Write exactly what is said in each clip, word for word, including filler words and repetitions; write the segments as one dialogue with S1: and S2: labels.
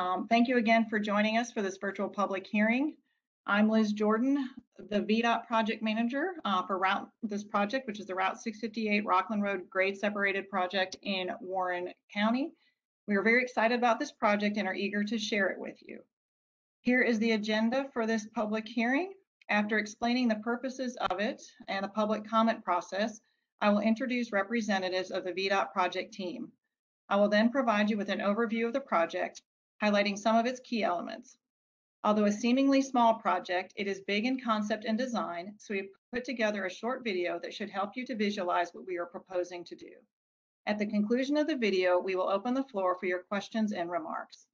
S1: Um, thank you again for joining us for this virtual public hearing. I'm Liz Jordan, the V DOT project manager uh, for route this project, which is the Route six fifty-eight Rockland Road grade separated project in Warren County. We are very excited about this project and are eager to share it with you. Here is the agenda for this public hearing. After explaining the purposes of it and the public comment process, I will introduce representatives of the V DOT project team. I will then provide you with an overview of the project, highlighting some of its key elements. Although a seemingly small project, it is big in concept and design, so we've put together a short video that should help you to visualize what we are proposing to do. At the conclusion of the video, we will open the floor for your questions and remarks.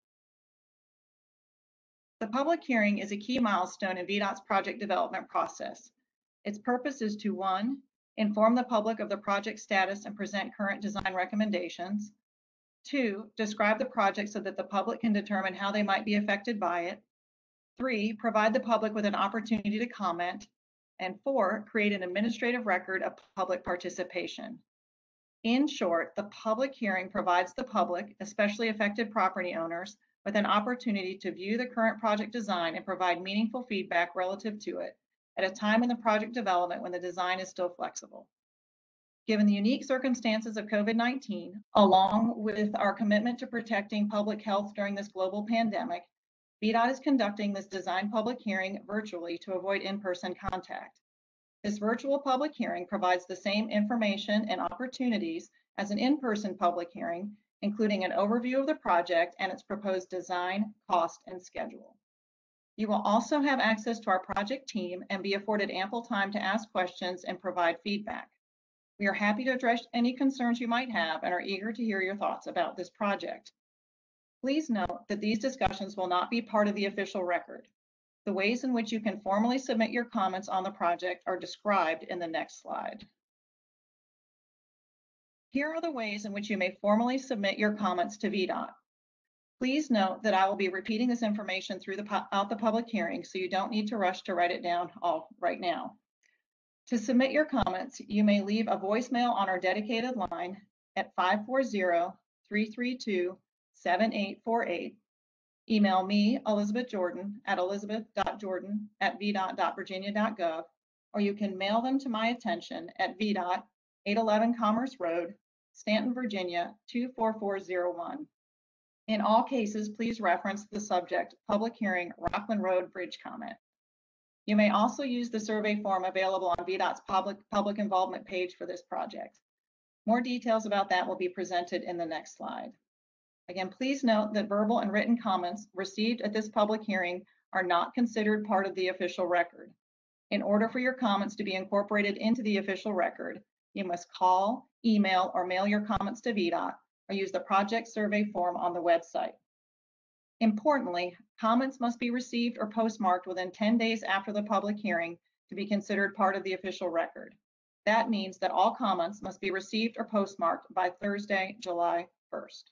S1: The public hearing is a key milestone in V DOT's project development process. Its purpose is to, one, inform the public of the project status and present current design recommendations. Two, describe the project so that the public can determine how they might be affected by it. Three, provide the public with an opportunity to comment. And four, create an administrative record of public participation. In short, the public hearing provides the public, especially affected property owners, with an opportunity to view the current project design and provide meaningful feedback relative to it at a time in the project development when the design is still flexible. Given the unique circumstances of COVID nineteen, along with our commitment to protecting public health during this global pandemic, V DOT is conducting this design public hearing virtually to avoid in-person contact. This virtual public hearing provides the same information and opportunities as an in-person public hearing, including an overview of the project and its proposed design, cost, and schedule. You will also have access to our project team and be afforded ample time to ask questions and provide feedback. We are happy to address any concerns you might have and are eager to hear your thoughts about this project. Please note that these discussions will not be part of the official record. The ways in which you can formally submit your comments on the project are described in the next slide. Here are the ways in which you may formally submit your comments to V DOT. Please note that I will be repeating this information throughout the public hearing, so you don't need to rush to write it down all right now. To submit your comments, you may leave a voicemail on our dedicated line at five four zero, three three two, seven eight four eight. Email me, Elizabeth Jordan, at elizabeth dot jordan at v dot dot virginia dot gov, or you can mail them to my attention at V DOT, eight eleven Commerce Road, Stanton, Virginia, two four four zero one. In all cases, please reference the subject, Public Hearing, Rockland Road Bridge Comment. You may also use the survey form available on V DOT's public, public involvement page for this project. More details about that will be presented in the next slide. Again, please note that verbal and written comments received at this public hearing are not considered part of the official record. In order for your comments to be incorporated into the official record, you must call, email, or mail your comments to V DOT or use the project survey form on the website. Importantly, comments must be received or postmarked within ten days after the public hearing to be considered part of the official record. That means that all comments must be received or postmarked by Thursday, July first.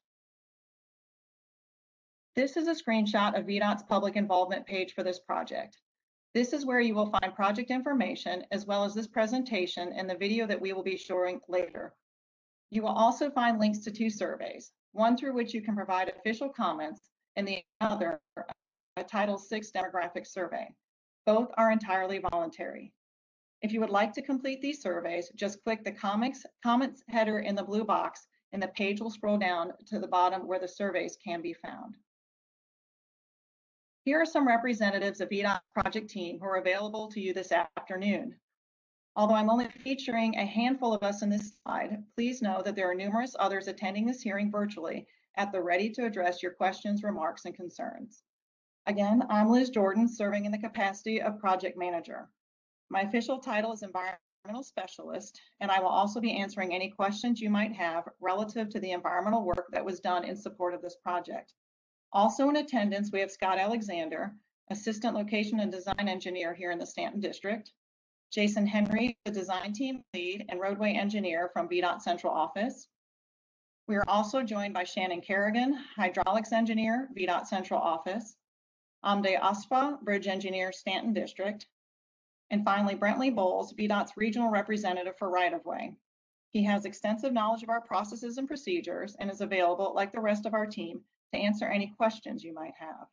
S1: This is a screenshot of V DOT's public involvement page for this project. This is where you will find project information as well as this presentation and the video that we will be showing later. You will also find links to two surveys, one through which you can provide official comments and the other, a Title six demographic survey. Both are entirely voluntary. If you would like to complete these surveys, just click the comments, comments header in the blue box and the page will scroll down to the bottom where the surveys can be found. Here are some representatives of V DOT project team who are available to you this afternoon. Although I'm only featuring a handful of us in this slide, please know that there are numerous others attending this hearing virtually at the ready to address your questions, remarks, and concerns. Again, I'm Liz Jordan, serving in the capacity of project manager. My official title is environmental specialist, and I will also be answering any questions you might have relative to the environmental work that was done in support of this project. Also in attendance, we have Scott Alexander, Assistant Location and Design Engineer here in the Stanton District, Jason Henry, the Design Team Lead and Roadway Engineer from V DOT Central Office. We are also joined by Shannon Kerrigan, Hydraulics Engineer, V DOT Central Office, Amde Asfa, Bridge Engineer, Stanton District, and finally Brentley Bowles, V DOT's Regional Representative for Right-of-Way. He has extensive knowledge of our processes and procedures and is available, like the rest of our team, to answer any questions you might have.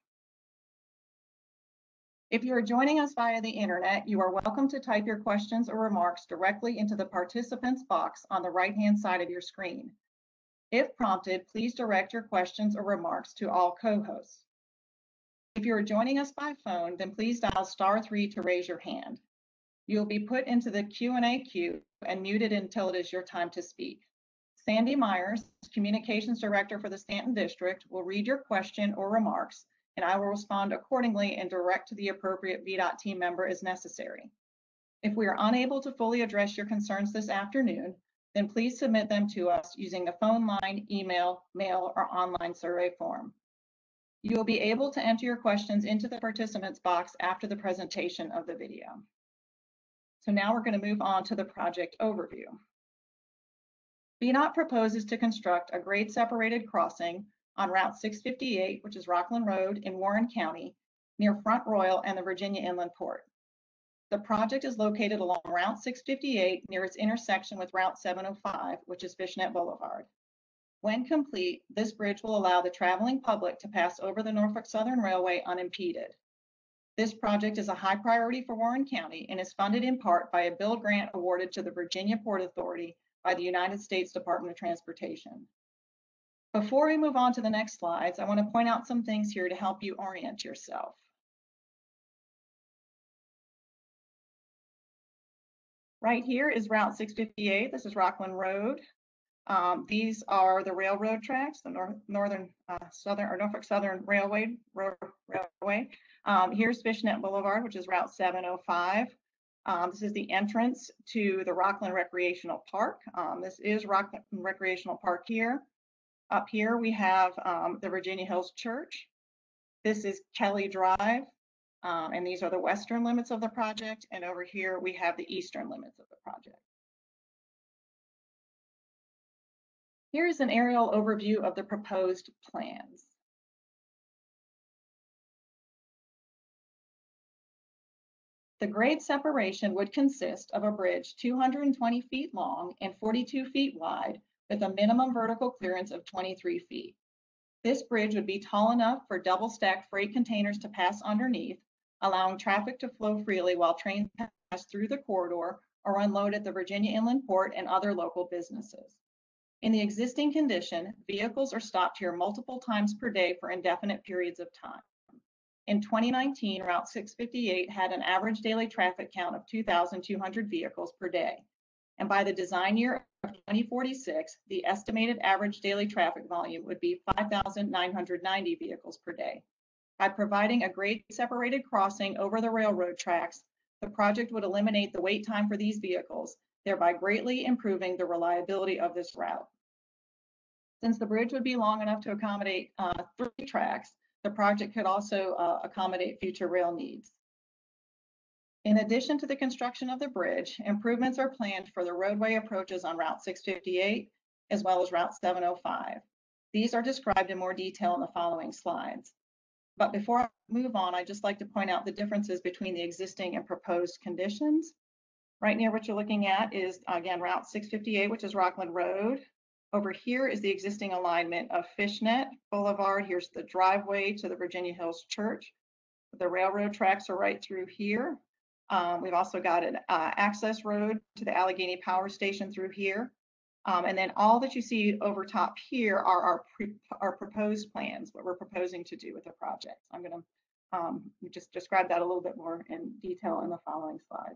S1: If you are joining us via the internet, you are welcome to type your questions or remarks directly into the participants box on the right-hand side of your screen. If prompted, please direct your questions or remarks to all co-hosts. If you are joining us by phone, then please dial star three to raise your hand. You will be put into the Q and A queue and muted until it is your time to speak. Sandy Myers, Communications Director for the Stanton District, will read your question or remarks, and I will respond accordingly and direct to the appropriate V DOT team member as necessary. If we are unable to fully address your concerns this afternoon, then please submit them to us using the phone line, email, mail, or online survey form. You will be able to enter your questions into the participants box after the presentation of the video. So now we're going to move on to the project overview. V DOT proposes to construct a grade separated crossing on Route six fifty-eight, which is Rockland Road in Warren County, near Front Royal and the Virginia Inland Port. The project is located along Route six fifty-eight near its intersection with Route seven oh five, which is Fishnet Boulevard. When complete, this bridge will allow the traveling public to pass over the Norfolk Southern Railway unimpeded. This project is a high priority for Warren County and is funded in part by a bill grant awarded to the Virginia Port Authority by the United States Department of Transportation. Before we move on to the next slides, I want to point out some things here to help you orient yourself. Right here is Route six fifty-eight. This is Rockland Road. Um, these are the railroad tracks, the North, Northern uh, Southern or Norfolk Southern Railway. Railway. Um, here's Fishnet Boulevard, which is Route seven oh five. Um, this is the entrance to the Rockland Recreational Park. Um, this is Rockland Recreational Park here. Up here we have um, the Virginia Hills Church. This is Kelly Drive, um, and these are the western limits of the project. And over here we have the eastern limits of the project. Here's an aerial overview of the proposed plans. The grade separation would consist of a bridge two hundred twenty feet long and forty-two feet wide with a minimum vertical clearance of twenty-three feet. This bridge would be tall enough for double stacked freight containers to pass underneath, allowing traffic to flow freely while trains pass through the corridor or unload at the Virginia Inland Port and other local businesses. In the existing condition, vehicles are stopped here multiple times per day for indefinite periods of time. In twenty nineteen, Route six fifty-eight had an average daily traffic count of two thousand two hundred vehicles per day. And by the design year of twenty forty-six, the estimated average daily traffic volume would be five thousand nine hundred ninety vehicles per day. By providing a grade separated crossing over the railroad tracks, the project would eliminate the wait time for these vehicles, thereby greatly improving the reliability of this route. Since the bridge would be long enough to accommodate uh, three tracks, the project could also uh, accommodate future rail needs. In addition to the construction of the bridge, improvements are planned for the roadway approaches on Route six fifty-eight, as well as Route seven oh five. These are described in more detail in the following slides. But before I move on, I'd just like to point out the differences between the existing and proposed conditions. Right near what you're looking at is, again, Route six fifty-eight, which is Rockland Road. Over here is the existing alignment of Fishnet Boulevard. Here's the driveway to the Virginia Hills Church. The railroad tracks are right through here. Um, we've also got an uh, access road to the Allegheny Power Station through here. Um, and then all that you see over top here are our, pre our proposed plans, what we're proposing to do with the project. I'm going to um, just describe that a little bit more in detail in the following slide.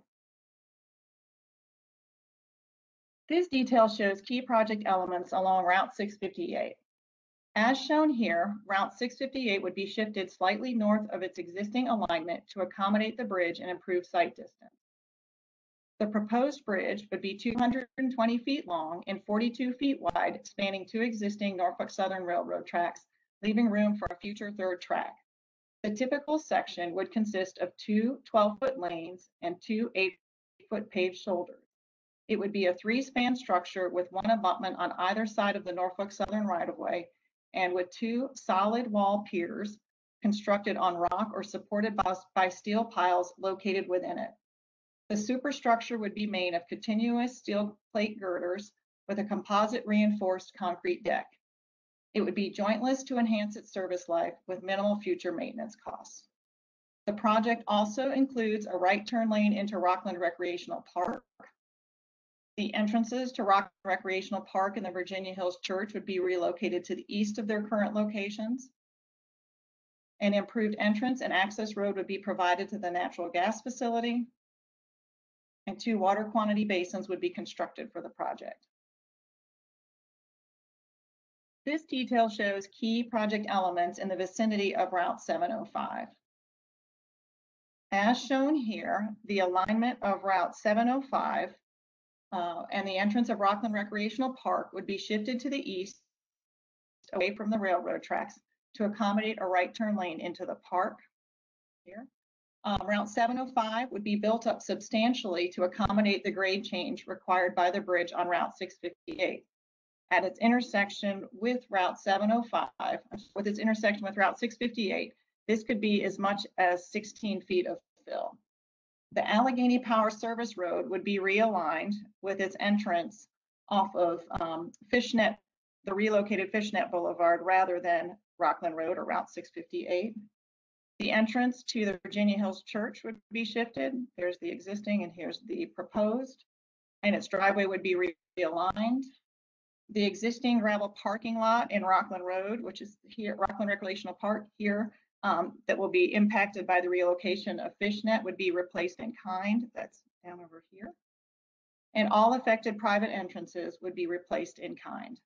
S1: This detail shows key project elements along Route six fifty-eight. As shown here, Route six fifty-eight would be shifted slightly north of its existing alignment to accommodate the bridge and improve sight distance. The proposed bridge would be two hundred twenty feet long and forty-two feet wide, spanning two existing Norfolk Southern Railroad tracks, leaving room for a future third track. The typical section would consist of two twelve-foot lanes and two eight-foot paved shoulders. It would be a three-span structure with one abutment on either side of the Norfolk Southern right-of-way and with two solid wall piers constructed on rock or supported by, by steel piles located within it. The superstructure would be made of continuous steel plate girders with a composite reinforced concrete deck. It would be jointless to enhance its service life with minimal future maintenance costs. The project also includes a right turn lane into Rockland Recreational Park. The entrances to Rockland Recreational Park and the Virginia Hills Church would be relocated to the east of their current locations. An improved entrance and access road would be provided to the natural gas facility, and two water quantity basins would be constructed for the project. This detail shows key project elements in the vicinity of Route seven oh five. As shown here, the alignment of Route seven oh five uh, and the entrance of Rockland Recreational Park would be shifted to the east, away from the railroad tracks, to accommodate a right turn lane into the park. Here, um, Route seven oh five would be built up substantially to accommodate the grade change required by the bridge on Route six fifty-eight. At its intersection with Route seven oh five, with its intersection with Route six fifty-eight, this could be as much as sixteen feet of fill. The Allegheny Power Service Road would be realigned with its entrance off of um, Fishnet, the relocated Fishnet Boulevard, rather than Rockland Road or Route six fifty-eight. The entrance to the Virginia Hills Church would be shifted. There's the existing and here's the proposed, and its driveway would be realigned. The existing gravel parking lot in Rockland Road, which is here, Rockland Recreational Park here, um, that will be impacted by the relocation of Fishnet, would be replaced in kind. That's down over here. And all affected private entrances would be replaced in kind.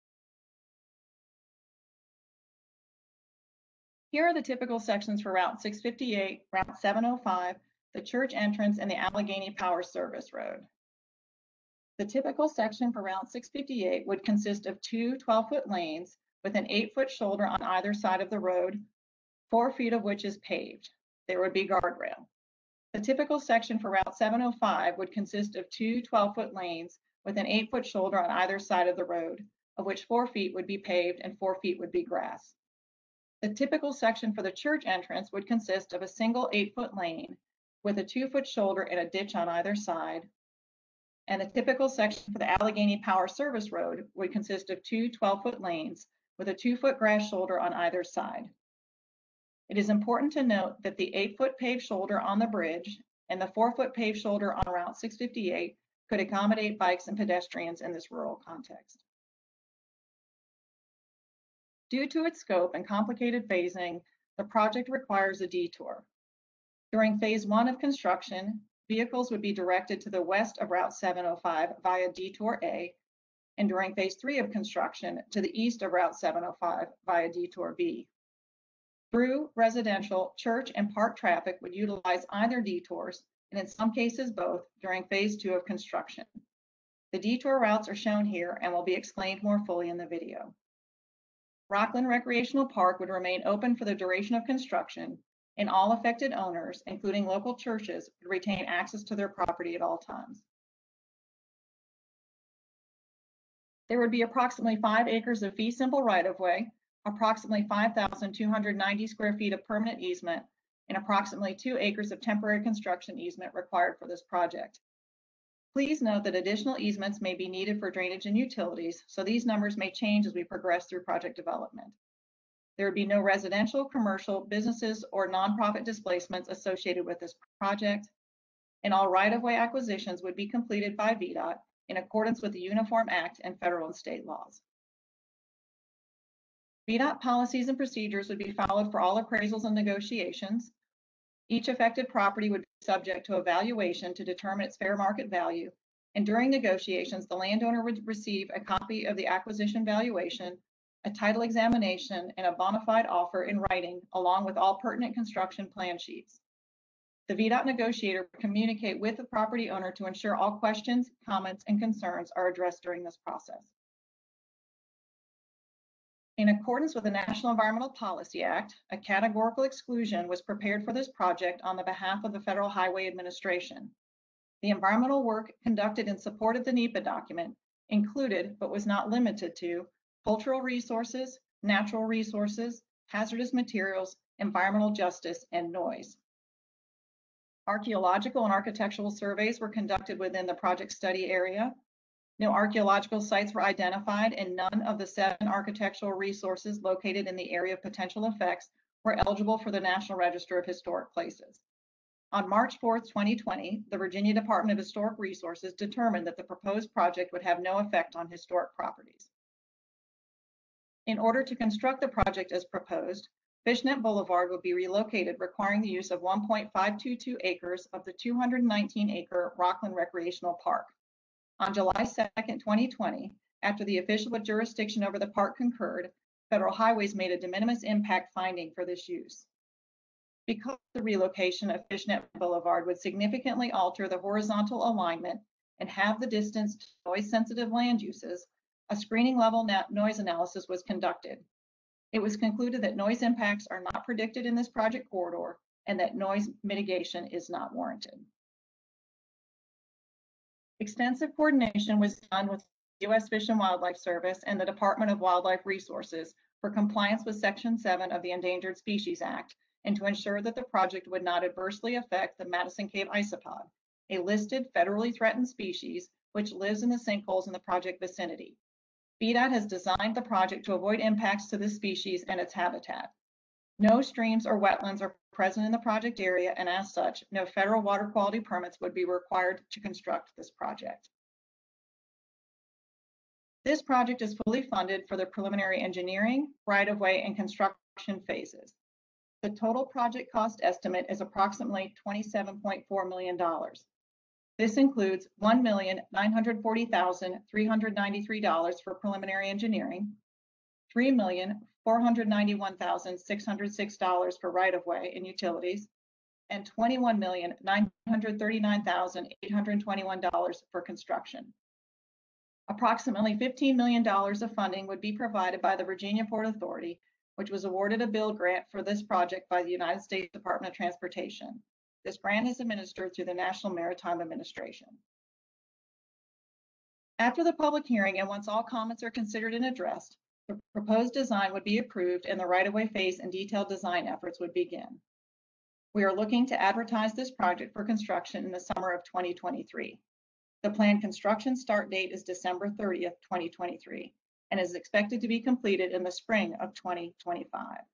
S1: Here are the typical sections for Route six fifty-eight, Route seven oh five, the church entrance, and the Allegheny Power Service Road. The typical section for Route six fifty-eight would consist of two twelve-foot lanes with an eight-foot shoulder on either side of the road, four feet of which is paved. There would be guardrail. The typical section for Route seven oh five would consist of two twelve-foot lanes with an eight-foot shoulder on either side of the road, of which four feet would be paved and four feet would be grass. The typical section for the church entrance would consist of a single eight-foot lane with a two-foot shoulder and a ditch on either side. And the typical section for the Allegheny Power Service Road would consist of two twelve-foot lanes with a two-foot grass shoulder on either side. It is important to note that the eight-foot paved shoulder on the bridge and the four-foot paved shoulder on Route six fifty-eight could accommodate bikes and pedestrians in this rural context. Due to its scope and complicated phasing, the project requires a detour. During phase one of construction, vehicles would be directed to the west of Route seven oh five via Detour A, and during phase three of construction, to the east of Route seven oh five via Detour B. Through residential, church, and park traffic would utilize either detours, and in some cases both, during phase two of construction. The detour routes are shown here and will be explained more fully in the video. Rockland Recreational Park would remain open for the duration of construction, and all affected owners, including local churches, would retain access to their property at all times. There would be approximately five acres of fee simple right-of-way, approximately five thousand two hundred ninety square feet of permanent easement, and approximately two acres of temporary construction easement required for this project. Please note that additional easements may be needed for drainage and utilities, so these numbers may change as we progress through project development. There would be no residential, commercial, businesses, or nonprofit displacements associated with this project, and all right-of-way acquisitions would be completed by V DOT in accordance with the Uniform Act and federal and state laws. V DOT policies and procedures would be followed for all appraisals and negotiations. Each affected property would be subject to evaluation to determine its fair market value, and during negotiations, the landowner would receive a copy of the acquisition valuation, a title examination, and a bona fide offer in writing, along with all pertinent construction plan sheets. The V DOT negotiator will communicate with the property owner to ensure all questions, comments, and concerns are addressed during this process. In accordance with the National Environmental Policy Act, a categorical exclusion was prepared for this project on the behalf of the Federal Highway Administration. The environmental work conducted in support of the NEPA document included, but was not limited to, cultural resources, natural resources, hazardous materials, environmental justice, and noise. Archaeological and architectural surveys were conducted within the project study area. No archaeological sites were identified, and none of the seven architectural resources located in the area of potential effects were eligible for the National Register of Historic Places. On March fourth, twenty twenty, the Virginia Department of Historic Resources determined that the proposed project would have no effect on historic properties. In order to construct the project as proposed, Fishnet Boulevard would be relocated, requiring the use of one point five two two acres of the two hundred nineteen acre Rockland Recreational Park. On July second, twenty twenty, after the official with jurisdiction over the park concurred, Federal Highways made a de minimis impact finding for this use. Because the relocation of Fishnet Boulevard would significantly alter the horizontal alignment and have the distance to noise-sensitive land uses, a screening level noise analysis was conducted. It was concluded that noise impacts are not predicted in this project corridor and that noise mitigation is not warranted. Extensive coordination was done with the U S Fish and Wildlife Service and the Department of Wildlife Resources for compliance with Section seven of the Endangered Species Act and to ensure that the project would not adversely affect the Madison Cave isopod, a listed federally threatened species which lives in the sinkholes in the project vicinity. V DOT has designed the project to avoid impacts to this species and its habitat. No streams or wetlands are present in the project area, and as such, no federal water quality permits would be required to construct this project. This project is fully funded for the preliminary engineering, right-of-way, and construction phases. The total project cost estimate is approximately twenty-seven point four million dollars. This includes one million nine hundred forty thousand three hundred ninety-three dollars for preliminary engineering, three million four hundred ninety-one thousand six hundred six dollars for right-of-way and utilities, and twenty-one million nine hundred thirty-nine thousand eight hundred twenty-one dollars for construction. Approximately fifteen million dollars of funding would be provided by the Virginia Port Authority, which was awarded a bill grant for this project by the United States Department of Transportation. This grant is administered through the National Maritime Administration. After the public hearing and once all comments are considered and addressed, the proposed design would be approved and the right-of-way phase and detailed design efforts would begin. We are looking to advertise this project for construction in the summer of twenty twenty-three. The planned construction start date is December thirtieth, twenty twenty-three, and is expected to be completed in the spring of twenty twenty-five.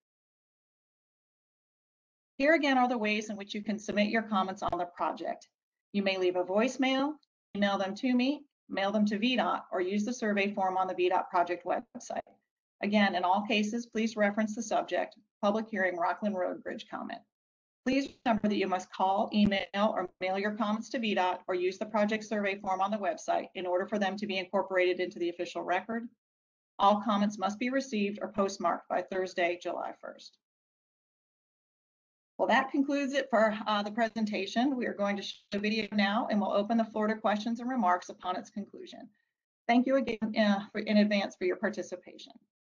S1: Here again are the ways in which you can submit your comments on the project. You may leave a voicemail, email them to me, mail them to V DOT, or use the survey form on the V DOT project website. Again, in all cases, please reference the subject, Public Hearing Rockland Road Bridge Comment. Please remember that you must call, email, or mail your comments to V DOT or use the project survey form on the website in order for them to be incorporated into the official record. All comments must be received or postmarked by Thursday, July first. Well, that concludes it for uh, the presentation. We are going to show the video now, and we'll open the floor to questions and remarks upon its conclusion. Thank you again uh, for, in advance for your participation.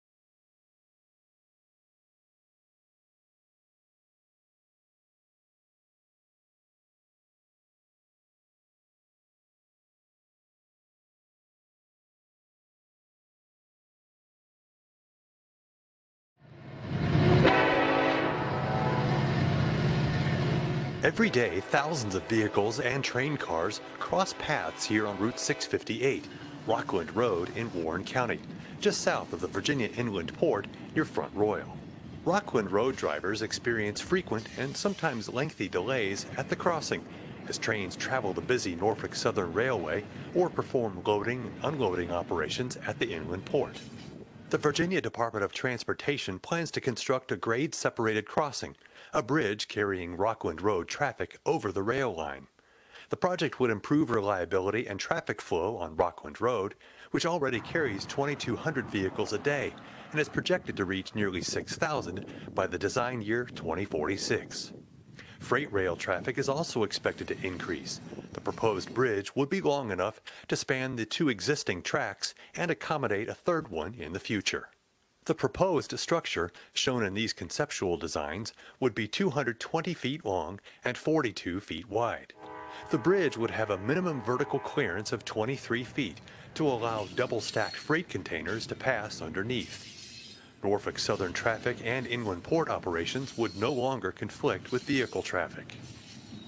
S2: Every day, thousands of vehicles and train cars cross paths here on Route six fifty-eight, Rockland Road in Warren County, just south of the Virginia Inland Port near Front Royal. Rockland Road drivers experience frequent and sometimes lengthy delays at the crossing as trains travel the busy Norfolk Southern Railway or perform loading and unloading operations at the inland port. The Virginia Department of Transportation plans to construct a grade-separated crossing, a bridge carrying Rockland Road traffic over the rail line. The project would improve reliability and traffic flow on Rockland Road, which already carries twenty-two hundred vehicles a day and is projected to reach nearly six thousand by the design year twenty forty-six. Freight rail traffic is also expected to increase. The proposed bridge would be long enough to span the two existing tracks and accommodate a third one in the future. The proposed structure, shown in these conceptual designs, would be two hundred twenty feet long and forty-two feet wide. The bridge would have a minimum vertical clearance of twenty-three feet to allow double-stacked freight containers to pass underneath. Norfolk Southern traffic and inland port operations would no longer conflict with vehicle traffic. The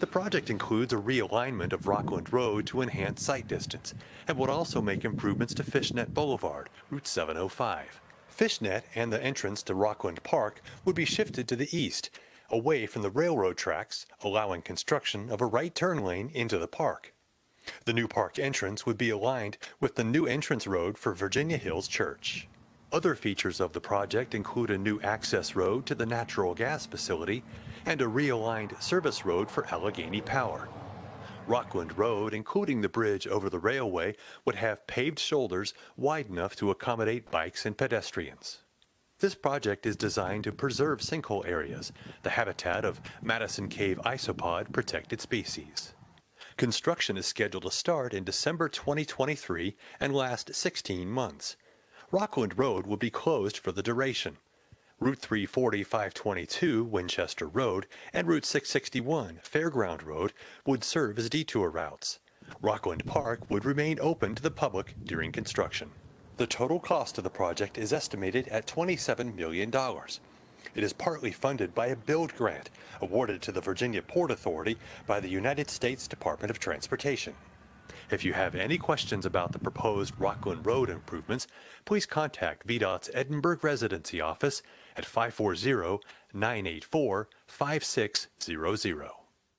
S2: The project includes a realignment of Rockland Road to enhance sight distance and would also make improvements to Fishnet Boulevard, Route seven oh five. Fishnet and the entrance to Rockland Park would be shifted to the east, away from the railroad tracks, allowing construction of a right turn lane into the park. The new park entrance would be aligned with the new entrance road for Virginia Hills Church. Other features of the project include a new access road to the natural gas facility and a realigned service road for Allegheny Power. Rockland Road, including the bridge over the railway, would have paved shoulders wide enough to accommodate bikes and pedestrians. This project is designed to preserve sinkhole areas, the habitat of Madison Cave isopod protected species. Construction is scheduled to start in December twenty twenty-three and last sixteen months. Rockland Road will be closed for the duration. Route three forty five twenty-two Winchester Road and Route six sixty-one Fairground Road would serve as detour routes. Rockland Park would remain open to the public during construction. The total cost of the project is estimated at twenty-seven million dollars. It is partly funded by a build grant awarded to the Virginia Port Authority by the United States Department of Transportation. If you have any questions about the proposed Rockland Road improvements, please contact V DOT's Edinburgh Residency Office at five four zero, nine eight four, five six zero zero.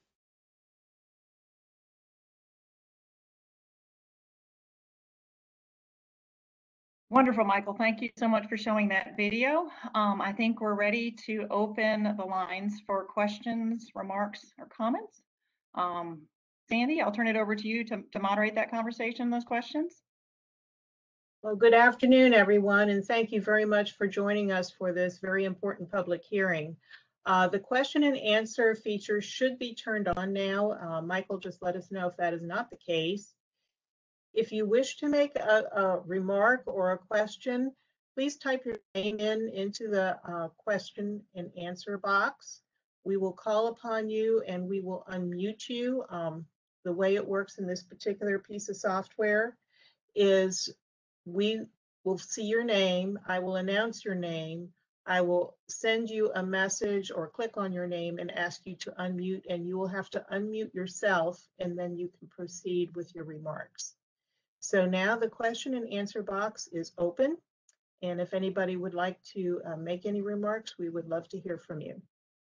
S1: Wonderful, Michael. Thank you so much for showing that video. Um, I think we're ready to open the lines for questions, remarks, or comments. Um, Sandy, I'll turn it over to you to, to moderate that conversation, those questions.
S3: Well, good afternoon, everyone, and thank you very much for joining us for this very important public hearing. Uh, the question and answer feature should be turned on now. Uh, Michael, just let us know if that is not the case. If you wish to make a, a remark or a question, please type your name in into the uh, question and answer box. We will call upon you and we will unmute you. Um, the way it works in this particular piece of software is we will see your name, I will announce your name, I will send you a message or click on your name and ask you to unmute, and you will have to unmute yourself and then you can proceed with your remarks. So now the question and answer box is open, and if anybody would like to uh, make any remarks, we would love to hear from you.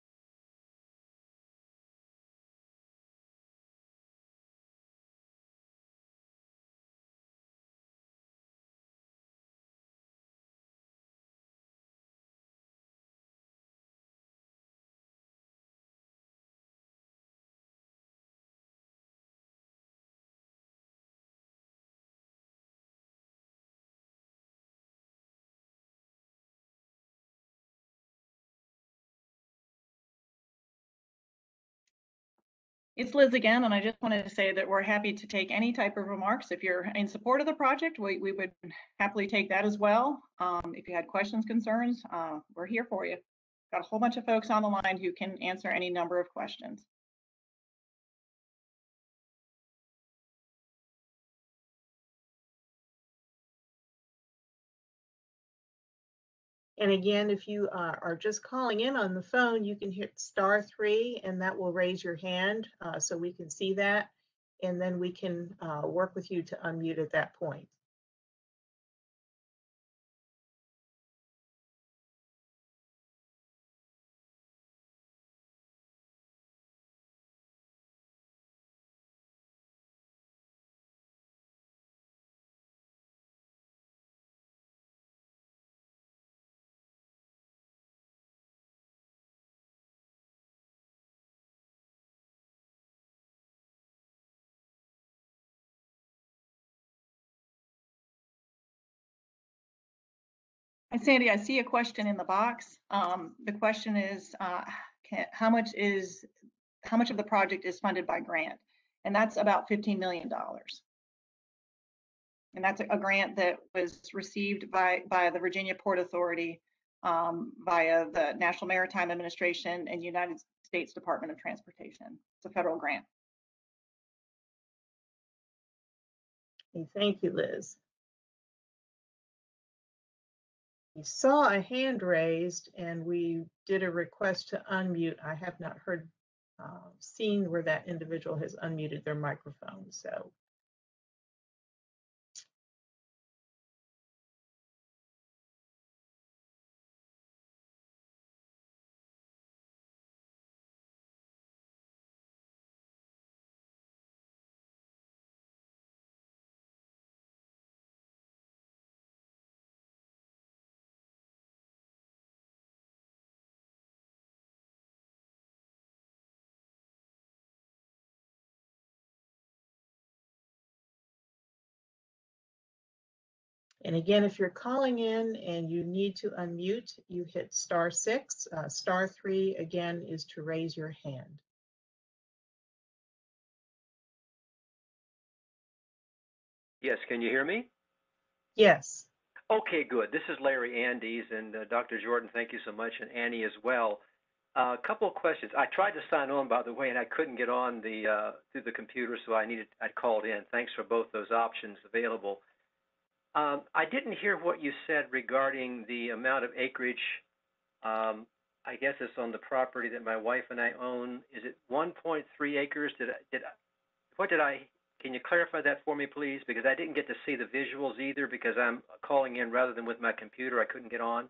S1: It's Liz again, and I just wanted to say that we're happy to take any type of remarks. If you're in support of the project, we, we would happily take that as well. Um, if you had questions, concerns, uh, we're here for you. Got a whole bunch of folks on the line who can answer any number of questions.
S3: And again, if you uh, are just calling in on the phone, you can hit star three and that will raise your hand uh, so we can see that. And then we can uh, work with you to unmute at that point.
S1: And Sandy, I see a question in the box. Um, the question is, uh, can, how much is, how much of the project is funded by grant? And that's about fifteen million dollars. And that's a, a grant that was received by, by the Virginia Port Authority um, via the National Maritime Administration and United States Department of Transportation. It's a federal grant.
S3: Okay, thank you, Liz. We saw a hand raised and we did a request to unmute. I have not heard uh, seen where that individual has unmuted their microphone. So. And again, if you're calling in and you need to unmute, you hit star six. Uh, star three, again, is to raise your hand.
S4: Yes, can you hear me?
S3: Yes.
S4: Okay, good. This is Larry Andes, and uh, Doctor Jordan, thank you so much, and Annie as well. A uh, couple of questions. I tried to sign on, by the way, and I couldn't get on the uh, through the computer, so I needed I called in. Thanks for both those options available. Um, I didn't hear what you said regarding the amount of acreage. Um, I guess it's on the property that my wife and I own. Is it one point three acres? Did I, did I, what did I? Can you clarify that for me, please? Because I didn't get to see the visuals either because I'm calling in rather than with my computer. I couldn't get on.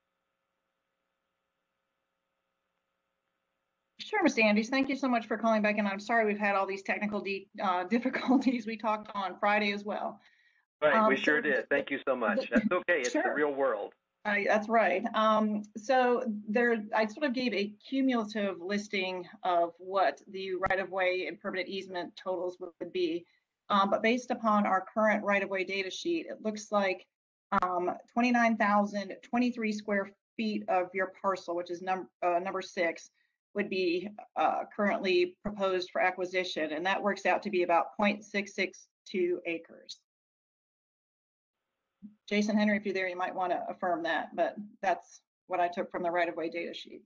S1: Sure, Mister Andes, thank you so much for calling back, and I'm sorry we've had all these technical uh, difficulties. We talked on Friday as well.
S4: Right,
S1: um,
S4: we
S1: so
S4: sure did. Thank you so much.
S1: the,
S4: That's okay. It's
S1: sure.
S4: the real world.
S1: Uh, that's right. Um, so there, I sort of gave a cumulative listing of what the right-of-way and permanent easement totals would be. Um, but based upon our current right-of-way data sheet, it looks like um, twenty-nine thousand twenty-three square feet of your parcel, which is number uh, number six, would be uh, currently proposed for acquisition, and that works out to be about zero point six six two acres. Jason Henry, if you're there, you might want to affirm that, but that's what I took from the right-of-way data sheet.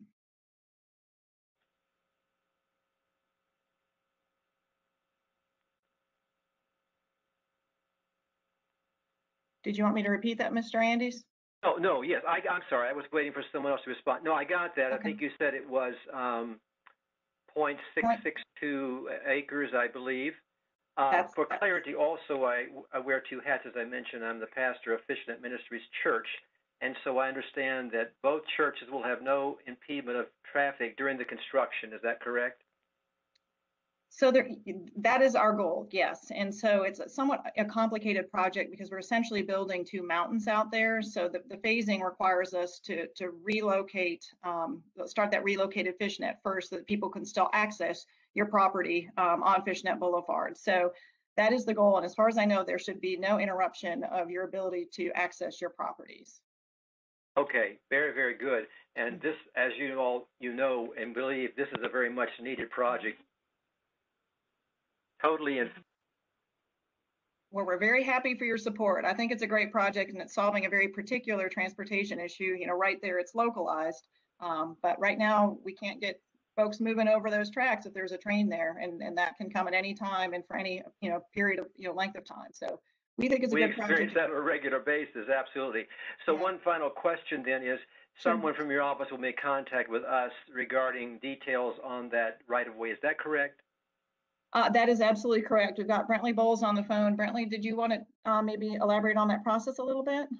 S1: Did you want me to repeat that, Mister Andes?
S4: Oh, no, yes. I, I'm sorry. I was waiting for someone else to respond. No, I got that.
S1: Okay.
S4: I think you said it was um, zero point six six two acres, I believe. Uh, for clarity, also, I, I wear two hats. As I mentioned, I'm the pastor of Fishnet Ministries Church, and so I understand that both churches will have no impediment of traffic during the construction. Is that correct?
S1: So there, that is our goal, yes. And so it's somewhat a complicated project because we're essentially building two mountains out there. So the, the phasing requires us to, to relocate, um, start that relocated fishnet first so that people can still access your property um, on Fishnet Boulevard. So that is the goal. And as far as I know, there should be no interruption of your ability to access your properties.
S4: Okay, very, very good. And this, as you all you know and believe, this is a very much needed project. Totally in.
S1: Well, we're very happy for your support. I think it's a great project and it's solving a very particular transportation issue. You know, right there, it's localized. Um, but right now, we can't get folks moving over those tracks if there's a train there, and, and that can come at any time and for any, you know, period of, you know, length of time. So we think it's a
S4: we
S1: good project.
S4: We experience that on a regular basis, absolutely. So yeah. One final question then is, someone sure. from your office will make contact with us regarding details on that right-of-way. Is that correct?
S1: Uh, that is absolutely correct. We've got Brentley Bowles on the phone. Brentley, did you want to uh, maybe elaborate on that process a little bit?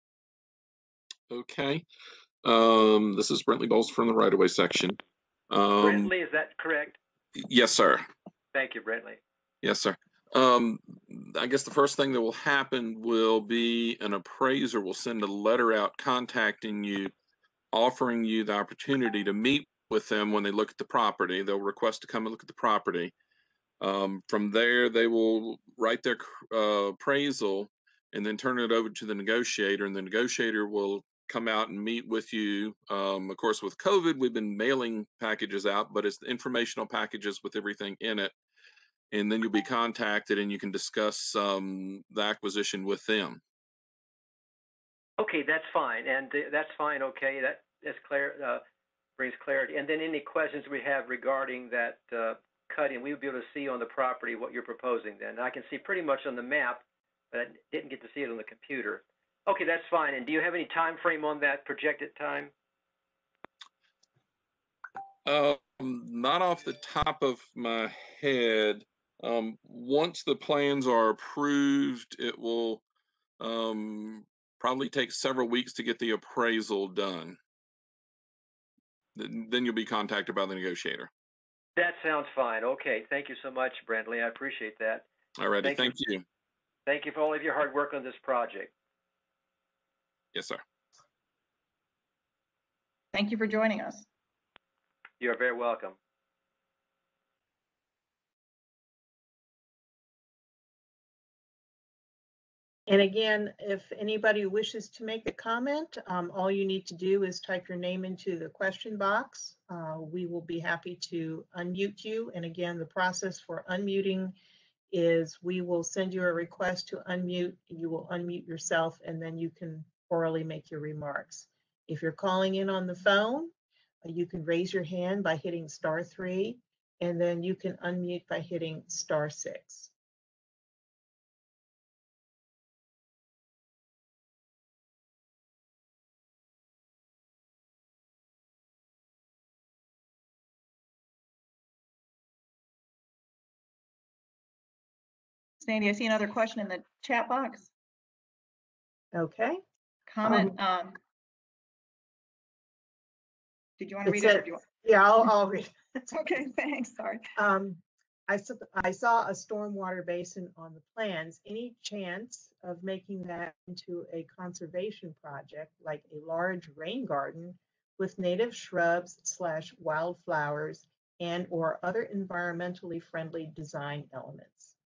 S5: Okay. Um, this is Brentley Bowles from the right-of-way section. Um,
S4: Brentley, is that correct?
S5: Yes, sir.
S4: Thank you, Brentley.
S5: Yes, sir. Um, I guess the first thing that will happen will be an appraiser will send a letter out contacting you, offering you the opportunity to meet with them when they look at the property. They'll request to come and look at the property. Um, from there, they will write their uh, appraisal and then turn it over to the negotiator, and the negotiator will come out and meet with you. Um, of course, with COVID, we've been mailing packages out, but it's the informational packages with everything in it. And then you'll be contacted and you can discuss um, the acquisition with them.
S4: Okay, that's fine. And th that's fine. Okay, that that's clear, uh, brings clarity. And then any questions we have regarding that uh, cutting, we would be able to see on the property what you're proposing then. I can see pretty much on the map, but I didn't get to see it on the computer. Okay, that's fine. And do you have any time frame on that projected time?
S5: Uh, Um, not off the top of my head. Um, once the plans are approved, it will um, probably take several weeks to get the appraisal done. Then, then you'll be contacted by the negotiator.
S4: That sounds fine. Okay, thank you so much, Brentley. I appreciate that.
S5: All righty,
S4: Thank
S5: thank
S4: you.
S5: you.
S4: Thank you for all of your hard work on this project.
S5: Yes, sir.
S1: Thank you for joining us.
S4: You're very welcome.
S3: And again, if anybody wishes to make a comment, um, all you need to do is type your name into the question box. Uh, we will be happy to unmute you. And again, the process for unmuting is we will send you a request to unmute. You will unmute yourself, and then you can orally make your remarks. If you're calling in on the phone, you can raise your hand by hitting star three, and then you can unmute by hitting star six.
S1: Sandy, I see another question in the chat box.
S3: Okay.
S1: Comment.
S3: Um,
S1: Um, did you want to
S3: It
S1: read
S3: said,
S1: it? Or do you want...
S3: yeah, I'll, I'll read.
S1: Okay, thanks. Sorry.
S3: Um, I, s- I saw a stormwater basin on the plans. Any chance of making that into a conservation project, like a large rain garden with native shrubs slash wildflowers and or other environmentally friendly design elements?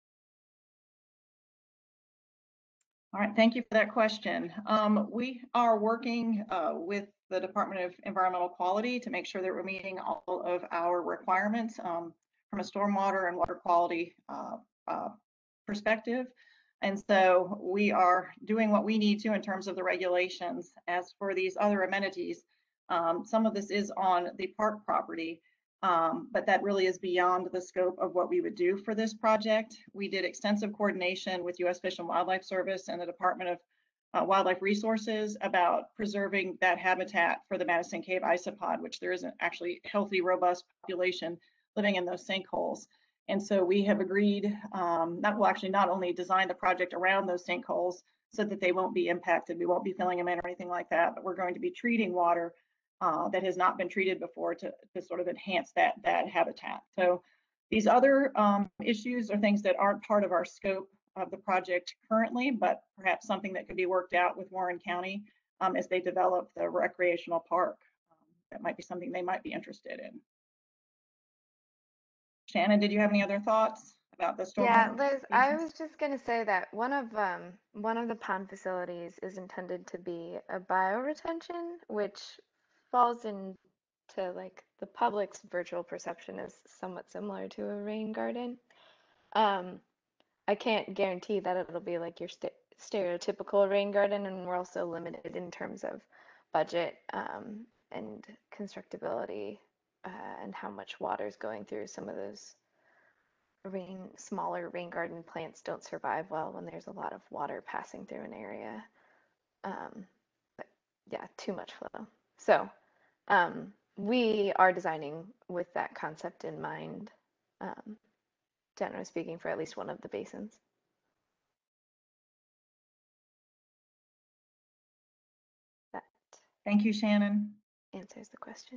S1: All right, thank you for that question. Um, we are working uh, with the Department of Environmental Quality to make sure that we're meeting all of our requirements um, from a stormwater and water quality uh, uh, perspective. And so we are doing what we need to in terms of the regulations. As for these other amenities, um, some of this is on the park property, um, but that really is beyond the scope of what we would do for this project. We did extensive coordination with U S Fish and Wildlife Service and the Department of uh, Wildlife Resources about preserving that habitat for the Madison Cave isopod, which there is an actually healthy, robust population living in those sinkholes. And so we have agreed um, that will actually not only design the project around those sinkholes so that they won't be impacted, we won't be filling them in or anything like that, but we're going to be treating water uh, that has not been treated before to, to sort of enhance that, that habitat. So these other um, issues are things that aren't part of our scope of the project currently, but perhaps something that could be worked out with Warren County um, as they develop the recreational park. Um, that might be something they might be interested in. Shannon, did you have any other thoughts about the
S6: Yeah,
S1: stormwater?
S6: Liz, I was just going to say that one of um one of the pond facilities is intended to be a bioretention, which falls into like the public's virtual perception is somewhat similar to a rain garden. Um, I can't guarantee that it'll be like your st stereotypical rain garden, and we're also limited in terms of budget um, and constructability uh, and how much water is going through some of those rain, smaller rain garden plants don't survive well when there's a lot of water passing through an area. Um, but yeah, too much flow. So um, we are designing with that concept in mind, um, generally speaking, for at least one of the basins. That
S1: Thank you, Shannon.
S6: answers the question.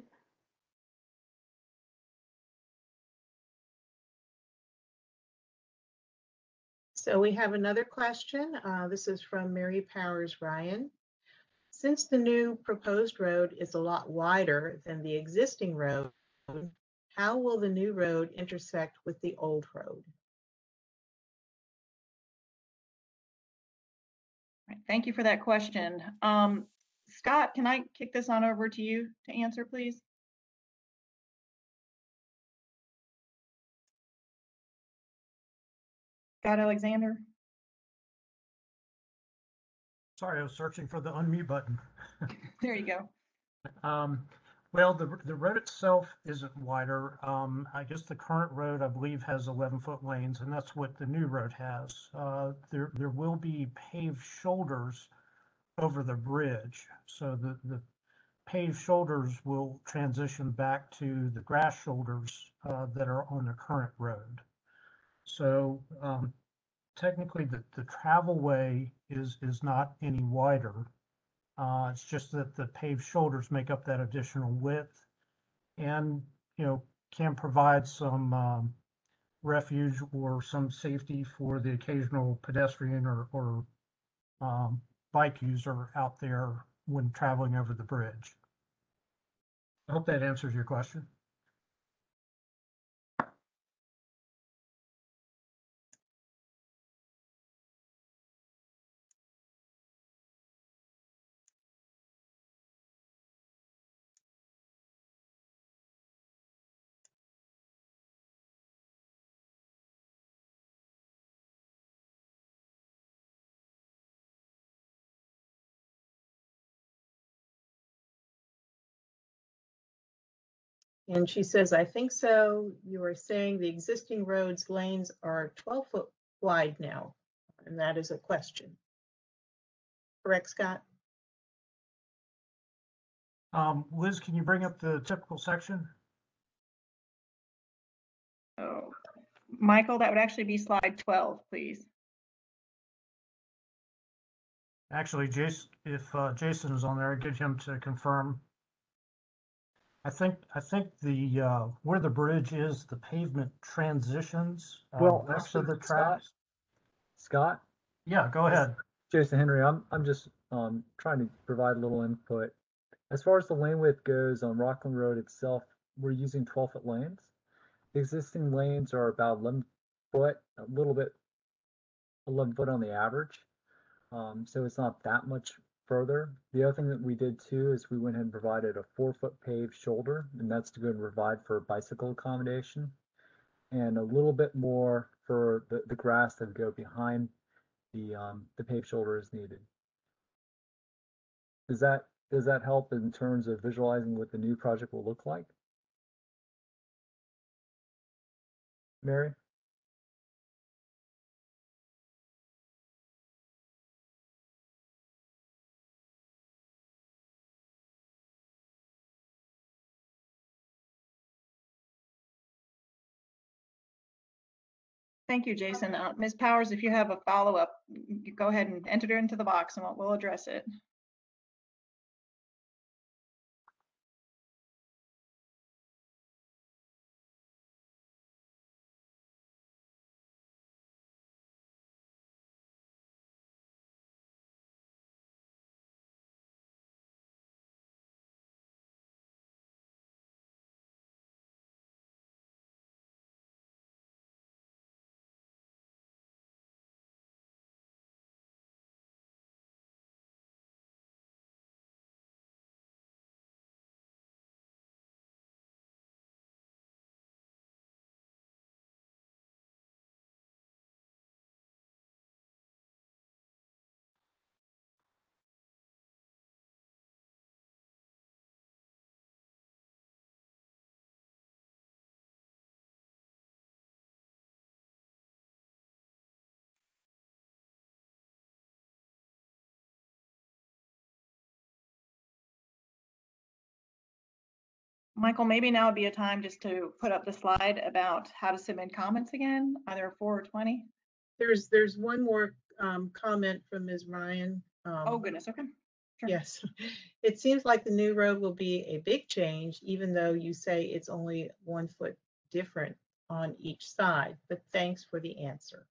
S3: So we have another question. Uh, this is from Mary Powers Ryan. Since the new proposed road is a lot wider than the existing road, how will the new road intersect with the old road?
S1: Right, thank you for that question. Um, Scott, can I kick this on over to you to answer, please? Scott Alexander?
S7: Sorry, I was searching for the unmute button.
S1: There you go.
S7: Um, well, the, the road itself isn't wider. Um, I guess the current road, I believe, has eleven foot lanes, and that's what the new road has. Uh, there, there will be paved shoulders over the bridge. So the, the, paved shoulders will transition back to the grass shoulders uh, that are on the current road. So um, technically, the, the travel way is is not any wider. Uh, it's just that the paved shoulders make up that additional width, and you know can provide some um, refuge or some safety for the occasional pedestrian or, or um, bike user out there when traveling over the bridge. I hope that answers your question.
S3: And she says, I think so. You are saying the existing roads lanes are twelve foot wide now, and that is a question. Correct, Scott?
S7: Um, Liz, can you bring up the typical section?
S1: Oh, Michael, that would actually be slide twelve, please.
S7: Actually, Jason, if uh, Jason is on there, get him to confirm. I think I think the uh, where the bridge is, the pavement transitions uh,
S8: Well,
S7: west
S8: actually,
S7: of the
S8: Scott,
S7: tracks.
S8: Scott,
S7: Yeah, go
S8: this
S7: ahead.
S8: Jason Henry. I'm I'm just um trying to provide a little input. As far as the lane width goes on Rockland Road itself, we're using twelve foot lanes. The existing lanes are about eleven foot, a little bit eleven foot on the average. Um, so it's not that much further. The other thing that we did too is we went ahead and provided a four foot paved shoulder, and that's to go and provide for bicycle accommodation, and a little bit more for the, the grass that would go behind the um, the paved shoulder is needed. Does that does that help in terms of visualizing what the new project will look like? Mary?
S1: Thank you, Jason. Uh, Miz Powers, if you have a follow-up, you go ahead and enter it into the box and we'll, we'll address it. Michael, maybe now would be a time just to put up the slide about how to submit comments again, either four or twenty.
S3: There's there's one more um, comment from Miz Ryan. Um,
S1: Oh, goodness. Okay. Sure.
S3: Yes, it seems like the new road will be a big change, even though you say it's only one foot different on each side. But thanks for the answer.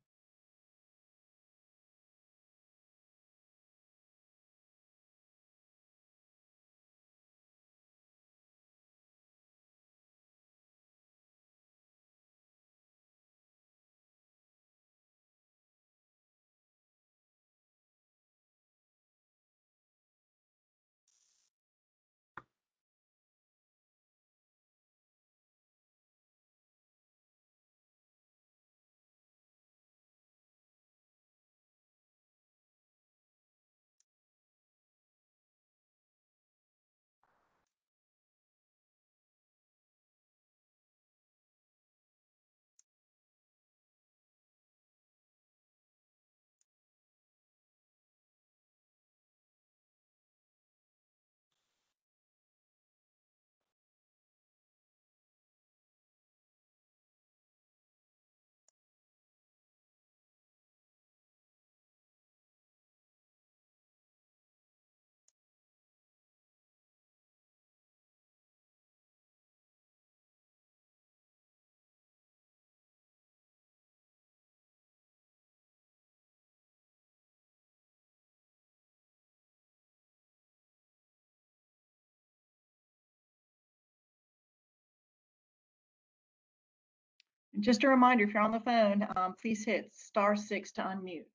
S1: Just a reminder, if you're on the phone, um, please hit star six to unmute.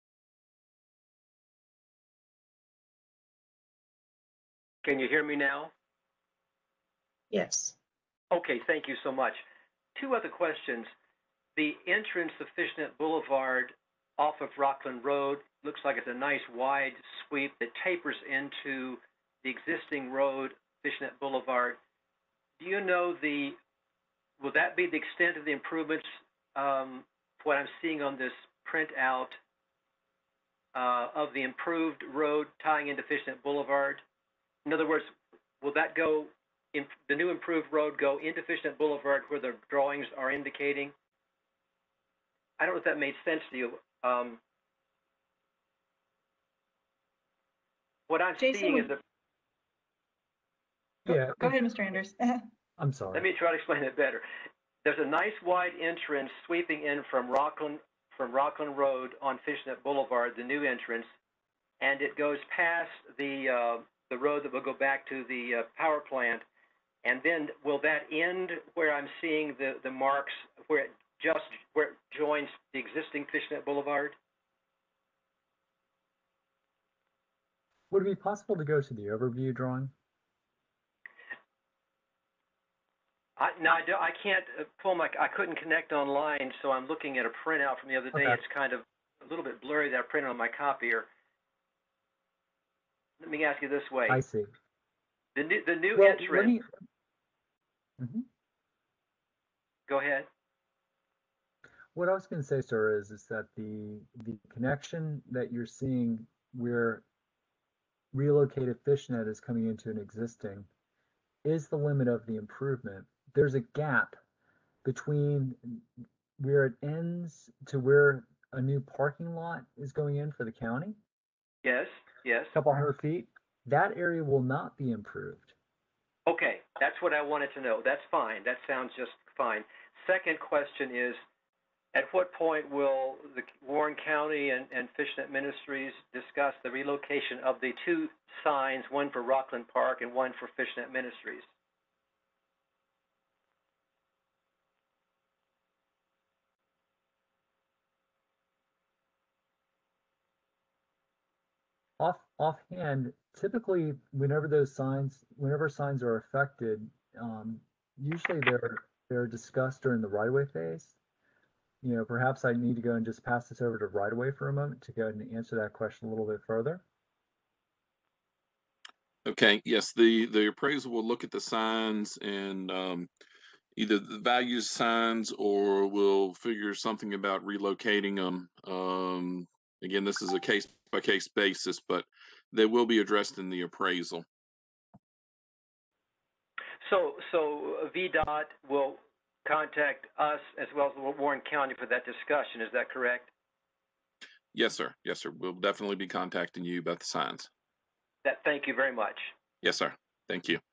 S4: Can you hear me now?
S3: Yes.
S4: Okay, thank you so much. Two other questions. The entrance to Fishnet Boulevard off of Rockland Road looks like it's a nice wide sweep that tapers into the existing road, Fishnet Boulevard. Do you know the, will that be the extent of the improvements, um, what I'm seeing on this printout uh, of the improved road tying into Fishnet Boulevard? In other words, will that go, in, the new improved road go into Fishnet Boulevard where the drawings are indicating? I don't know if that made sense to you. Um, what I'm
S1: Jason,
S4: seeing
S1: would-
S4: is that,
S8: Yeah.
S1: Go ahead, Mister Anders.
S8: I'm sorry.
S4: let me try to explain it better. There's a nice wide entrance sweeping in from Rockland, from Rockland Road on Fishnet Boulevard, the new entrance, and it goes past the uh, the road that will go back to the uh, power plant. And then will that end where I'm seeing the, the marks where it just where it joins the existing Fishnet Boulevard?
S8: Would it be possible to go to the overview drawing?
S4: I, no, I, do, I can't uh, pull my, I couldn't connect online, so I'm looking at a printout from the other day.
S8: Okay.
S4: It's kind of a little bit blurry that I printed on my copier. Let me ask you this way.
S8: I see.
S4: The new, the new
S8: Well,
S4: entrance,
S8: let me. Mhm.
S4: go ahead.
S8: What I was going to say, sir, is is that the the connection that you're seeing where relocated fishnet is coming into an existing is the limit of the improvement. There's a gap between where it ends to where a new parking lot is going in for the county.
S4: Yes, yes.
S8: A couple hundred feet. That area will not be improved.
S4: Okay, that's what I wanted to know. That's fine. That sounds just fine. Second question is, at what point will the Warren County and, and Fishnet Ministries discuss the relocation of the two signs, one for Rockland Park and one for Fishnet Ministries?
S8: Off offhand, typically, whenever those signs, whenever signs are affected, um, usually they're they're discussed during the right-of-way phase. You know, perhaps I need to go and just pass this over to right-of-way for a moment to go ahead and answer that question a little bit further.
S5: Okay, yes, the, the appraisal will look at the signs and um, either the value signs or we'll figure something about relocating them. Um, again, this is a case by case basis, but they will be addressed in the appraisal.
S4: So, so V DOT will contact us as well as Warren County for that discussion. Is that correct?
S5: Yes, sir. Yes, sir. We'll definitely be contacting you about the signs.
S4: That. Thank you very much.
S5: Yes, sir. Thank you.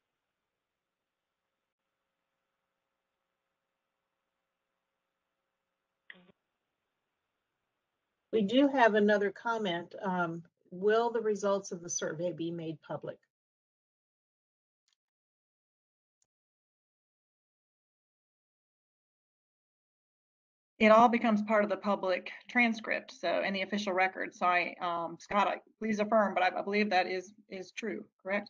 S3: We do have another comment. Um, will the results of the survey be made public?
S1: It all becomes part of the public transcript, so, and the official record. So I, um, Scott, I, please affirm, but I, I believe that is, is true, correct?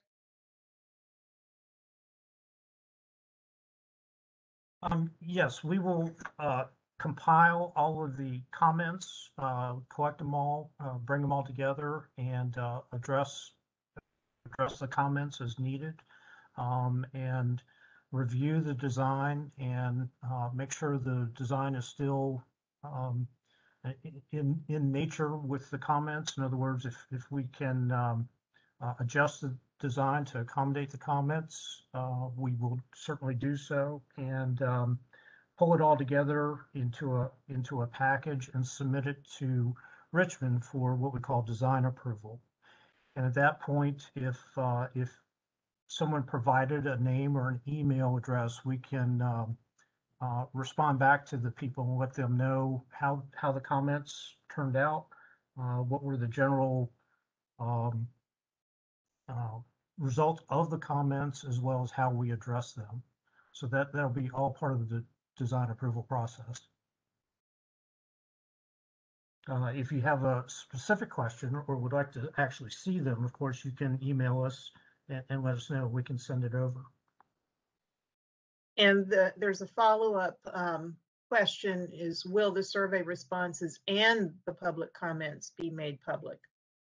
S7: Um, yes, we will uh, compile all of the comments, uh, collect them all, uh, bring them all together, and uh, address address the comments as needed, um, and review the design and uh, make sure the design is still um, in in nature with the comments. In other words, if if we can um, uh, adjust the design to accommodate the comments, uh, we will certainly do so, and um, pull it all together into a into a package and submit it to Richmond for what we call design approval. And at that point, if uh, if someone provided a name or an email address, we can um, uh, respond back to the people and let them know how how the comments turned out, uh, what were the general um, uh, results of the comments, as well as how we address them. So that that'll be all part of the design approval process. Uh, if you have a specific question or would like to actually see them, of course, you can email us and, and let us know. We can send it over.
S3: And the, there's a follow-up um, question is, will the survey responses and the public comments be made public?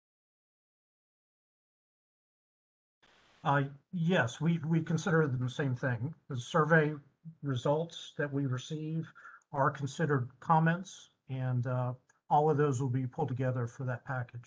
S7: Uh, yes, we, we consider them the same thing. The survey results that we receive are considered comments, and uh, all of those will be pulled together for that package.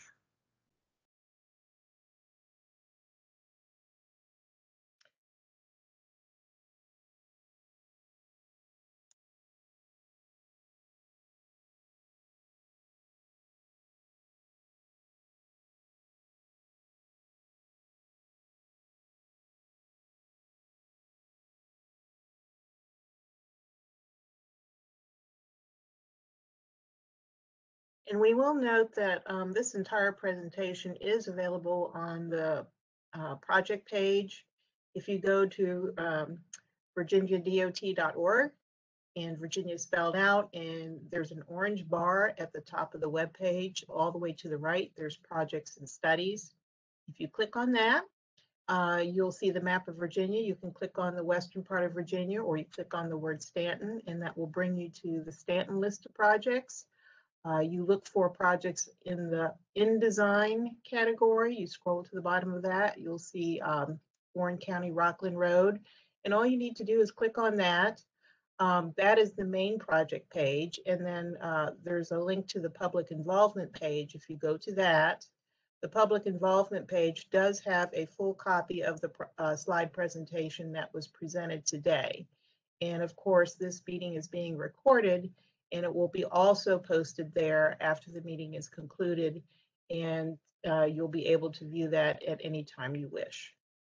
S3: And we will note that um, this entire presentation is available on the uh, project page. If you go to um, virginia D O T dot org, and Virginia is spelled out, and there's an orange bar at the top of the web page. All the way to the right, there's projects and studies. If you click on that, uh, you'll see the map of Virginia. You can click on the western part of Virginia, or you click on the word Stanton, and that will bring you to the Stanton list of projects. Uh, you look for projects in the in design category. You scroll to the bottom of that, you'll see um, Warren County Rockland Road. And all you need to do is click on that. Um, that is the main project page. And then uh, there's a link to the public involvement page. If you go to that, the public involvement page does have a full copy of the uh, slide presentation that was presented today. And of course, this meeting is being recorded, and it will be also posted there after the meeting is concluded, and uh, you'll be able to view that at any time you wish.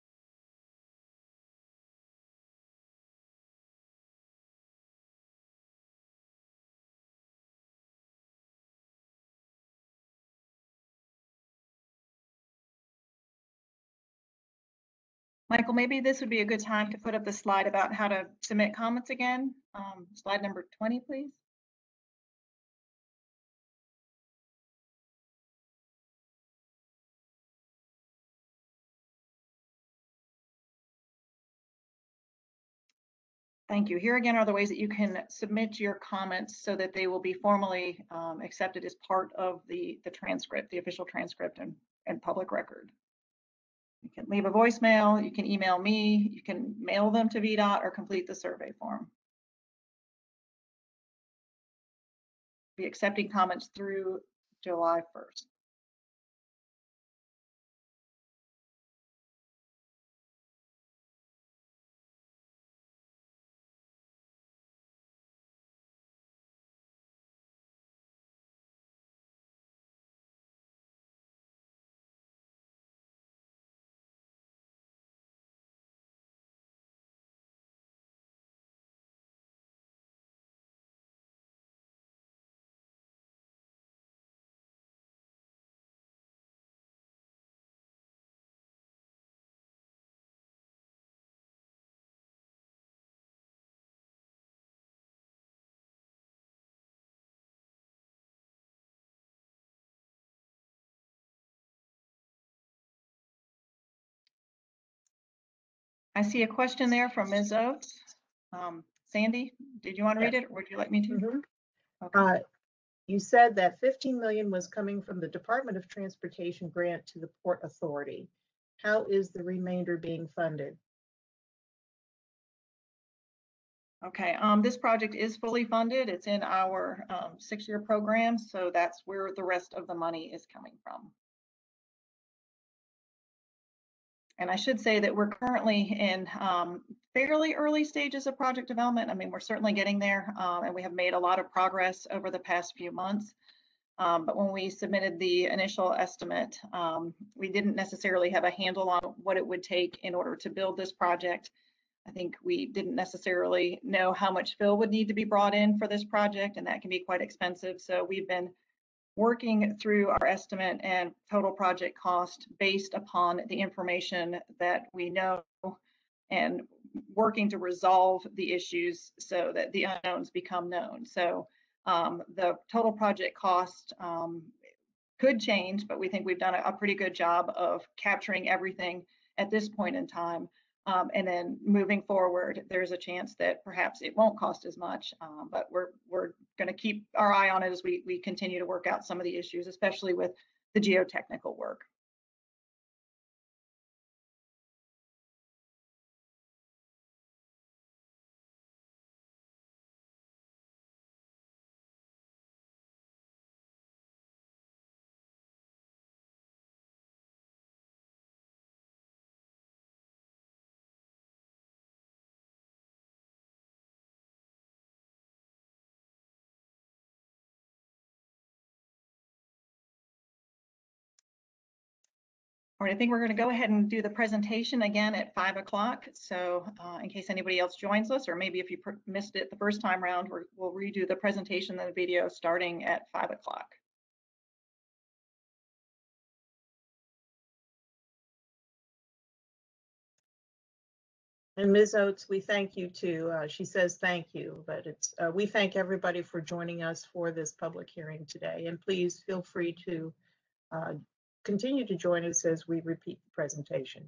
S1: Michael, maybe this would be a good time to put up the slide about how to submit comments again. Um, slide number twenty, please. Thank you. Here again are the ways that you can submit your comments so that they will be formally um, accepted as part of the, the transcript, the official transcript and, and public record. You can leave a voicemail, you can email me, you can mail them to V DOT or complete the survey form. Be accepting comments through July first. I see a question there from Miz Oates. Um, Sandy, did you want to
S3: Yes.
S1: read it or would you like me to?
S3: Mm-hmm.
S1: Okay.
S3: Uh, you said that fifteen million was coming from the Department of Transportation grant to the Port Authority. How is the remainder being funded?
S1: Okay, um, this project is fully funded. It's in our um, six-year program, so that's where the rest of the money is coming from. And I should say that we're currently in um, fairly early stages of project development. I mean, we're certainly getting there, um, and we have made a lot of progress over the past few months. Um, but when we submitted the initial estimate, um, we didn't necessarily have a handle on what it would take in order to build this project. I think we didn't necessarily know how much fill would need to be brought in for this project, and that can be quite expensive. So we've been working through our estimate and total project cost based upon the information that we know and working to resolve the issues so that the unknowns become known. So um, the total project cost um, could change, but we think we've done a, a pretty good job of capturing everything at this point in time. Um, and then moving forward, there's a chance that perhaps it won't cost as much, um, but we're we're going to keep our eye on it as we we continue to work out some of the issues, especially with the geotechnical work. All right, I think we're going to go ahead and do the presentation again at five o'clock. So uh, in case anybody else joins us, or maybe if you missed it the first time around, we're, we'll redo the presentation and the video starting at five o'clock.
S3: And Miz Oates, we thank you too. Uh, she says thank you, but it's uh, we thank everybody for joining us for this public hearing today. And please feel free to uh, continue to join us as we repeat the presentation.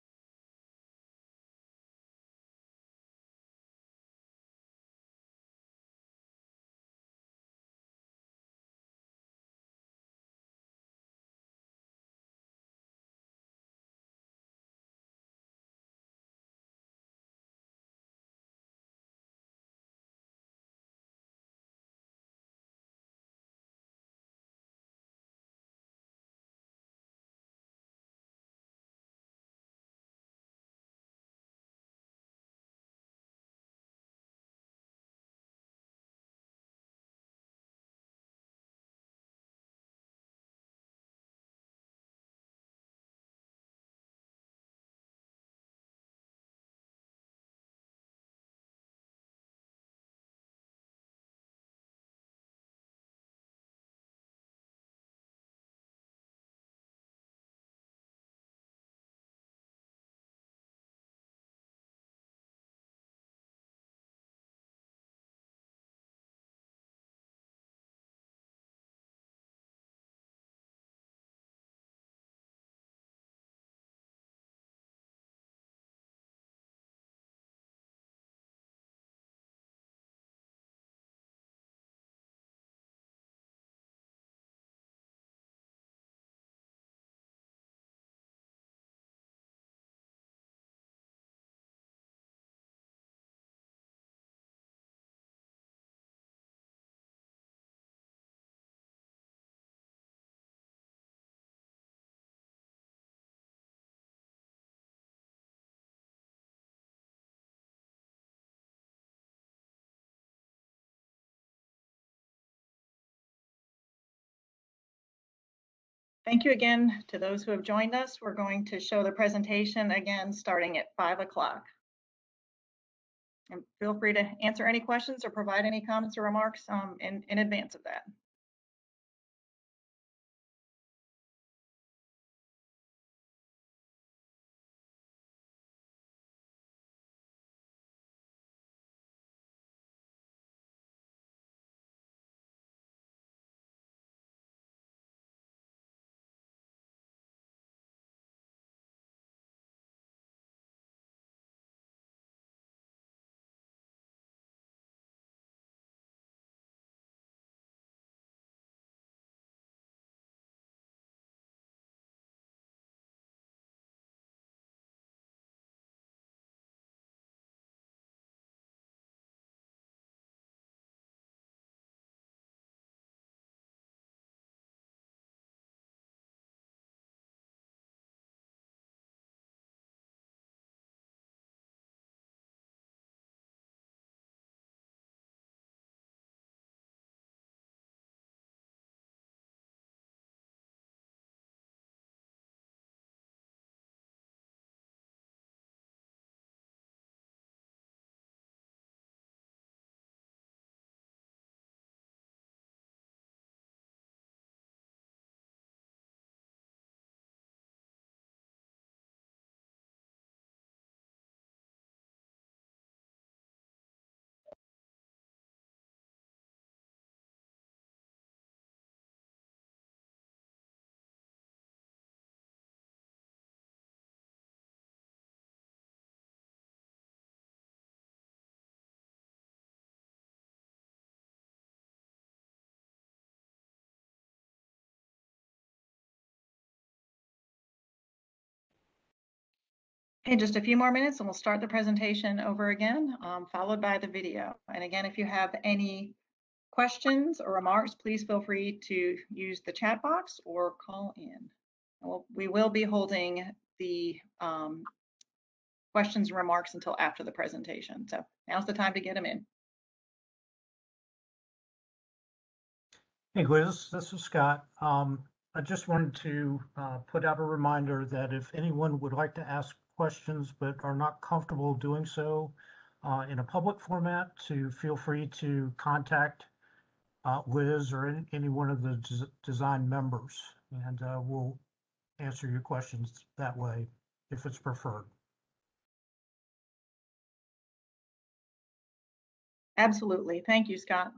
S1: Thank you again to those who have joined us. We're going to show the presentation again starting at five o'clock. And feel free to answer any questions or provide any comments or remarks um, in, in advance of that. In just a few more minutes and we'll start the presentation over again, um, followed by the video. And again, if you have any questions or remarks, please feel free to use the chat box or call in. We'll, we will be holding the um, questions and remarks until after the presentation. So now's the time to get them in.
S7: Hey, Liz, this is Scott. Um, I just wanted to uh, put out a reminder that if anyone would like to ask questions but are not comfortable doing so uh, in a public format, to feel free to contact uh, Liz or any, any one of the des design members, and uh, we'll answer your questions that way if it's preferred.
S1: Absolutely. Thank you, Scott.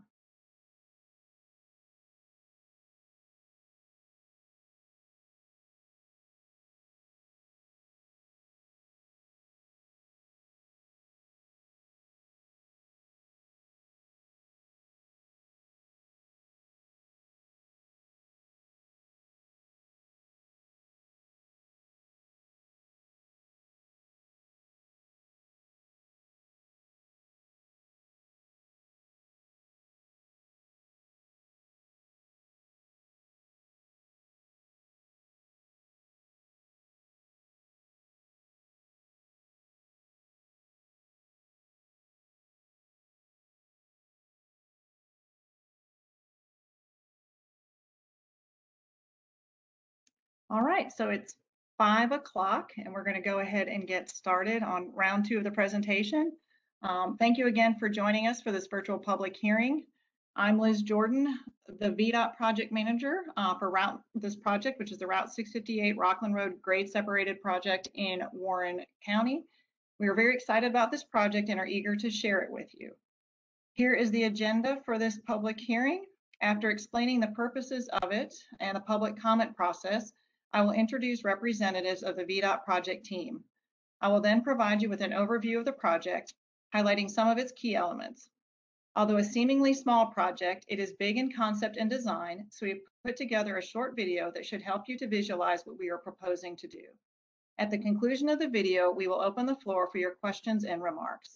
S1: All right, so it's five o'clock and we're going to go ahead and get started on round two of the presentation. Um, thank you again for joining us for this virtual public hearing. I'm Liz Jordan, the V DOT project manager uh, for route this project, which is the Route six fifty-eight Rockland Road grade separated project in Warren County. We are very excited about this project and are eager to share it with you. Here is the agenda for this public hearing. After explaining the purposes of it and the public comment process, I will introduce representatives of the V DOT project team. I will then provide you with an overview of the project, highlighting some of its key elements. Although a seemingly small project, it is big in concept and design, so we put together a short video that should help you to visualize what we are proposing to do. At the conclusion of the video, we will open the floor for your questions and remarks.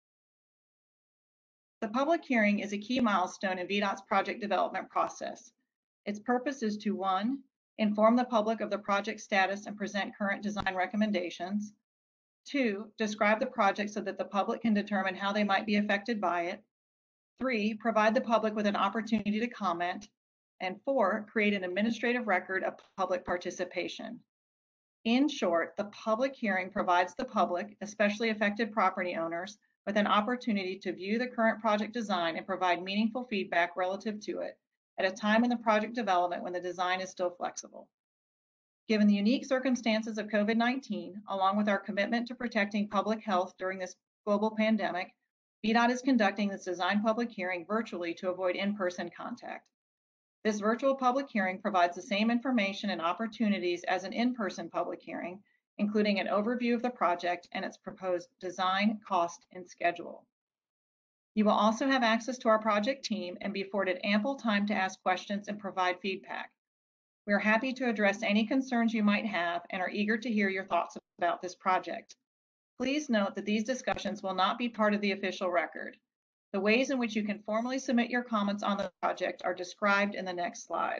S1: The public hearing is a key milestone in V DOT's project development process. Its purpose is to, one, inform the public of the project status and present current design recommendations. Two, describe the project so that the public can determine how they might be affected by it. Three, provide the public with an opportunity to comment. And four, create an administrative record of public participation. In short, the public hearing provides the public, especially affected property owners, with an opportunity to view the current project design and provide meaningful feedback relative to it at a time in the project development when the design is still flexible. Given the unique circumstances of COVID nineteen, along with our commitment to protecting public health during this global pandemic, V DOT is conducting this design public hearing virtually to avoid in-person contact. This virtual public hearing provides the same information and opportunities as an in-person public hearing, including an overview of the project and its proposed design, cost, and schedule. You will also have access to our project team and be afforded ample time to ask questions and provide feedback. We are happy to address any concerns you might have and are eager to hear your thoughts about this project. Please note that these discussions will not be part of the official record. The ways in which you can formally submit your comments on the project are described in the next slide.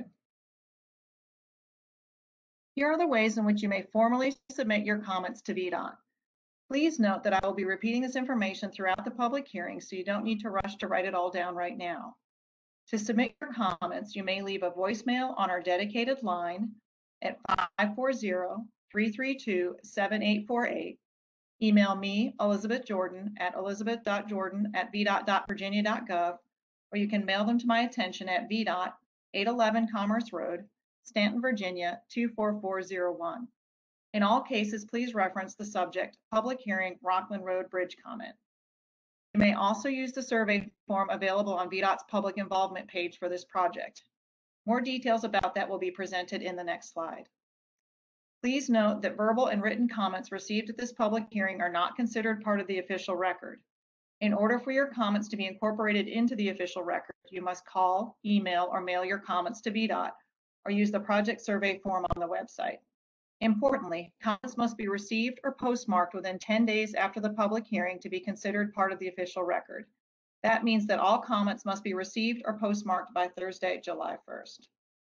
S1: Here are the ways in which you may formally submit your comments to V DOT. Please note that I will be repeating this information throughout the public hearing, so you don't need to rush to write it all down right now. To submit your comments, you may leave a voicemail on our dedicated line at five four zero, three three two, seven eight four eight. Email me, Elizabeth Jordan, at elizabeth dot jordan at v dot dot virginia dot gov, or you can mail them to my attention at V DOT, eight eleven Commerce Road, Stanton, Virginia, two four four zero one. In all cases, please reference the subject, Public Hearing, Rockland Road Bridge Comment. You may also use the survey form available on V DOT's public involvement page for this project. More details about that will be presented in the next slide. Please note that verbal and written comments received at this public hearing are not considered part of the official record. In order for your comments to be incorporated into the official record, you must call, email, or mail your comments to V DOT, or use the project survey form on the website. Importantly, comments must be received or postmarked within ten days after the public hearing to be considered part of the official record. That means that all comments must be received or postmarked by Thursday, July first.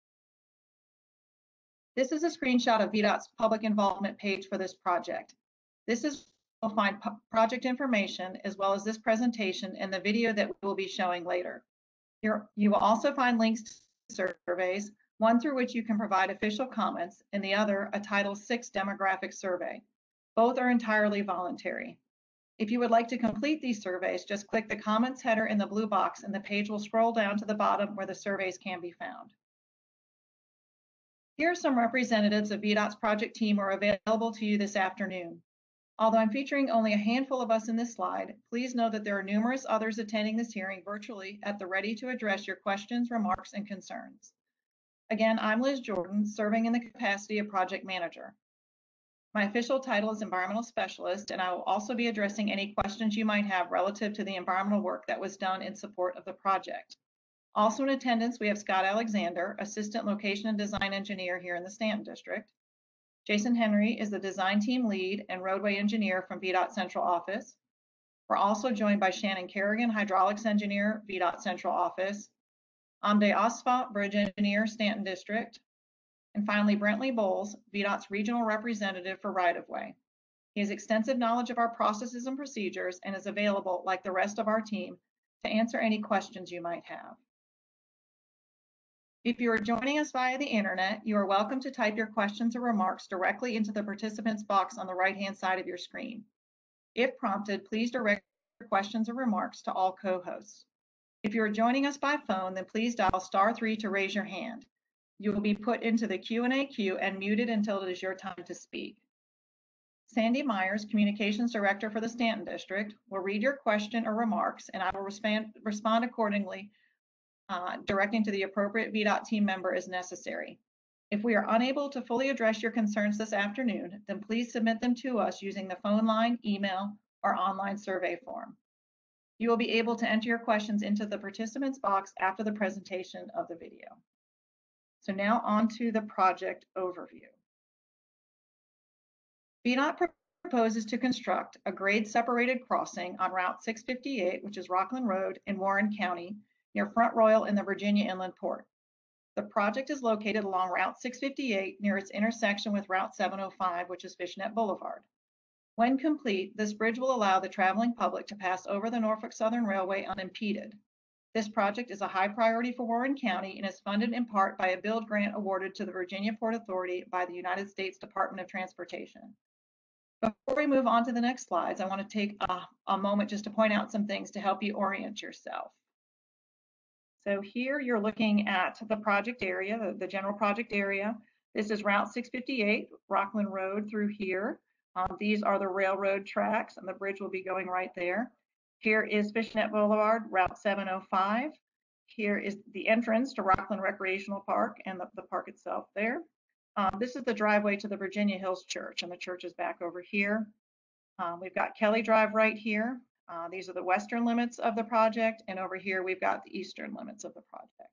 S1: This is a screenshot of V DOT's public involvement page for this project. This is where you'll find project information as well as this presentation and the video that we will be showing later. Here, you will also find links to surveys, one through which you can provide official comments, and the other, a Title six demographic survey. Both are entirely voluntary. If you would like to complete these surveys, just click the comments header in the blue box and the page will scroll down to the bottom where the surveys can be found. Here are some representatives of V DOT's project team who are available to you this afternoon. Although I'm featuring only a handful of us in this slide, please know that there are numerous others attending this hearing virtually at the ready to address your questions, remarks, and concerns. Again, I'm Liz Jordan, serving in the capacity of project manager. My official title is environmental specialist, and I will also be addressing any questions you might have relative to the environmental work that was done in support of the project. Also in attendance, we have Scott Alexander, assistant location and design engineer here in the Stanton district. Jason Henry is the design team lead and roadway engineer from V DOT Central Office. We're also joined by Shannon Kerrigan, hydraulics engineer, V DOT Central Office. Amde Asfa, bridge engineer, Stanton District. And finally, Brentley Bowles, V DOT's regional representative for right-of-way. He has extensive knowledge of our processes and procedures and is available, like the rest of our team, to answer any questions you might have. If you are joining us via the internet, you are welcome to type your questions or remarks directly into the participants box on the right-hand side of your screen. If prompted, please direct your questions or remarks to all co-hosts. If you are joining us by phone, then please dial star three to raise your hand. You will be put into the Q and A queue and muted until it is your time to speak. Sandy Myers, Communications Director for the Stanton District, will read your question or remarks, and I will respond, respond accordingly, Uh, directing to the appropriate V DOT team member as necessary. If we are unable to fully address your concerns this afternoon, then please submit them to us using the phone line, email, or online survey form. You will be able to enter your questions into the participants box after the presentation of the video. So now on to the project overview. V DOT proposes to construct a grade separated crossing on Route six fifty-eight, which is Rockland Road in Warren County, near Front Royal in the Virginia Inland Port. The project is located along Route six fifty-eight near its intersection with Route seven oh five, which is Fishnet Boulevard. When complete, this bridge will allow the traveling public to pass over the Norfolk Southern Railway unimpeded. This project is a high priority for Warren County and is funded in part by a build grant awarded to the Virginia Port Authority by the United States Department of Transportation. Before we move on to the next slides, I want to take a, a moment just to point out some things to help you orient yourself. So here you're looking at the project area, the, the general project area. This is Route six fifty-eight, Rockland Road through here. Um, these are the railroad tracks and the bridge will be going right there. Here is Fishnet Boulevard, Route seven oh five. Here is the entrance to Rockland Recreational Park and the, the park itself there. Um, this is the driveway to the Virginia Hills Church, and the church is back over here. Um, we've got Kelly Drive right here. Uh, these are the western limits of the project, and over here we've got the eastern limits of the project.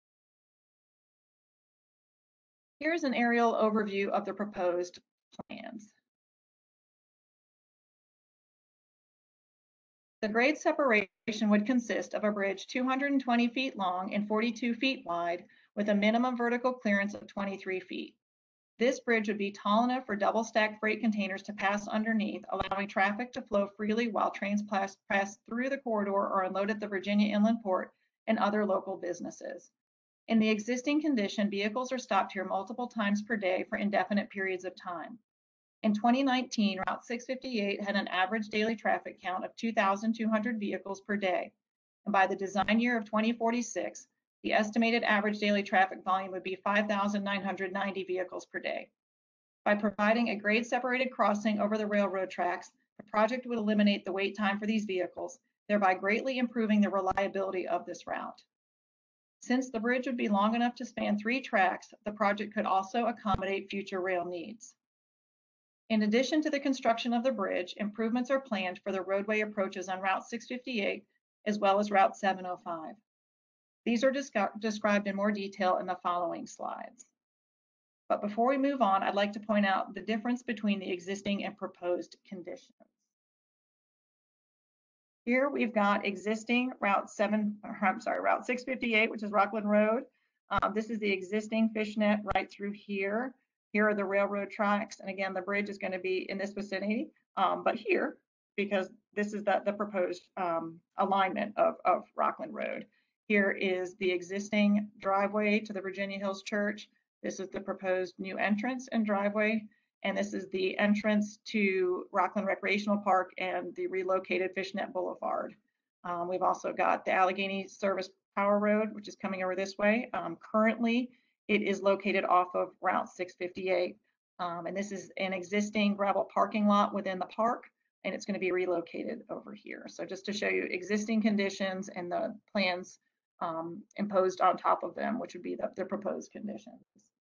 S1: Here's an aerial overview of the proposed plans. The grade separation would consist of a bridge two hundred twenty feet long and forty-two feet wide with a minimum vertical clearance of twenty-three feet. This bridge would be tall enough for double-stacked freight containers to pass underneath, allowing traffic to flow freely while trains pass, pass through the corridor or unload at the Virginia Inland Port and other local businesses. In the existing condition, vehicles are stopped here multiple times per day for indefinite periods of time. In twenty nineteen, Route six fifty-eight had an average daily traffic count of two thousand two hundred vehicles per day. And by the design year of twenty forty-six, the estimated average daily traffic volume would be five thousand nine hundred ninety vehicles per day. By providing a grade-separated crossing over the railroad tracks, the project would eliminate the wait time for these vehicles, thereby greatly improving the reliability of this route. Since the bridge would be long enough to span three tracks, the project could also accommodate future rail needs. In addition to the construction of the bridge, improvements are planned for the roadway approaches on Route six fifty-eight as well as Route seven oh five. These are described in more detail in the following slides. But before we move on, I'd like to point out the difference between the existing and proposed conditions. Here we've got existing Route seven, or I'm sorry, Route six fifty-eight, which is Rockland Road. Um, this is the existing fishnet right through here. Here are the railroad tracks. And again, the bridge is going to be in this vicinity, um, but here, because this is the, the proposed um, alignment of, of Rockland Road. Here is the existing driveway to the Virginia Hills Church. This is the proposed new entrance and driveway. And this is the entrance to Rockland Recreational Park and the relocated Fishnet Boulevard. Um, we've also got the Allegheny Service Power Road, which is coming over this way. Um, currently, it is located off of Route six fifty-eight. Um, and this is an existing gravel parking lot within the park, and it's going to be relocated over here. So just to show you existing conditions and the plans um, imposed on top of them, which would be the, the proposed conditions.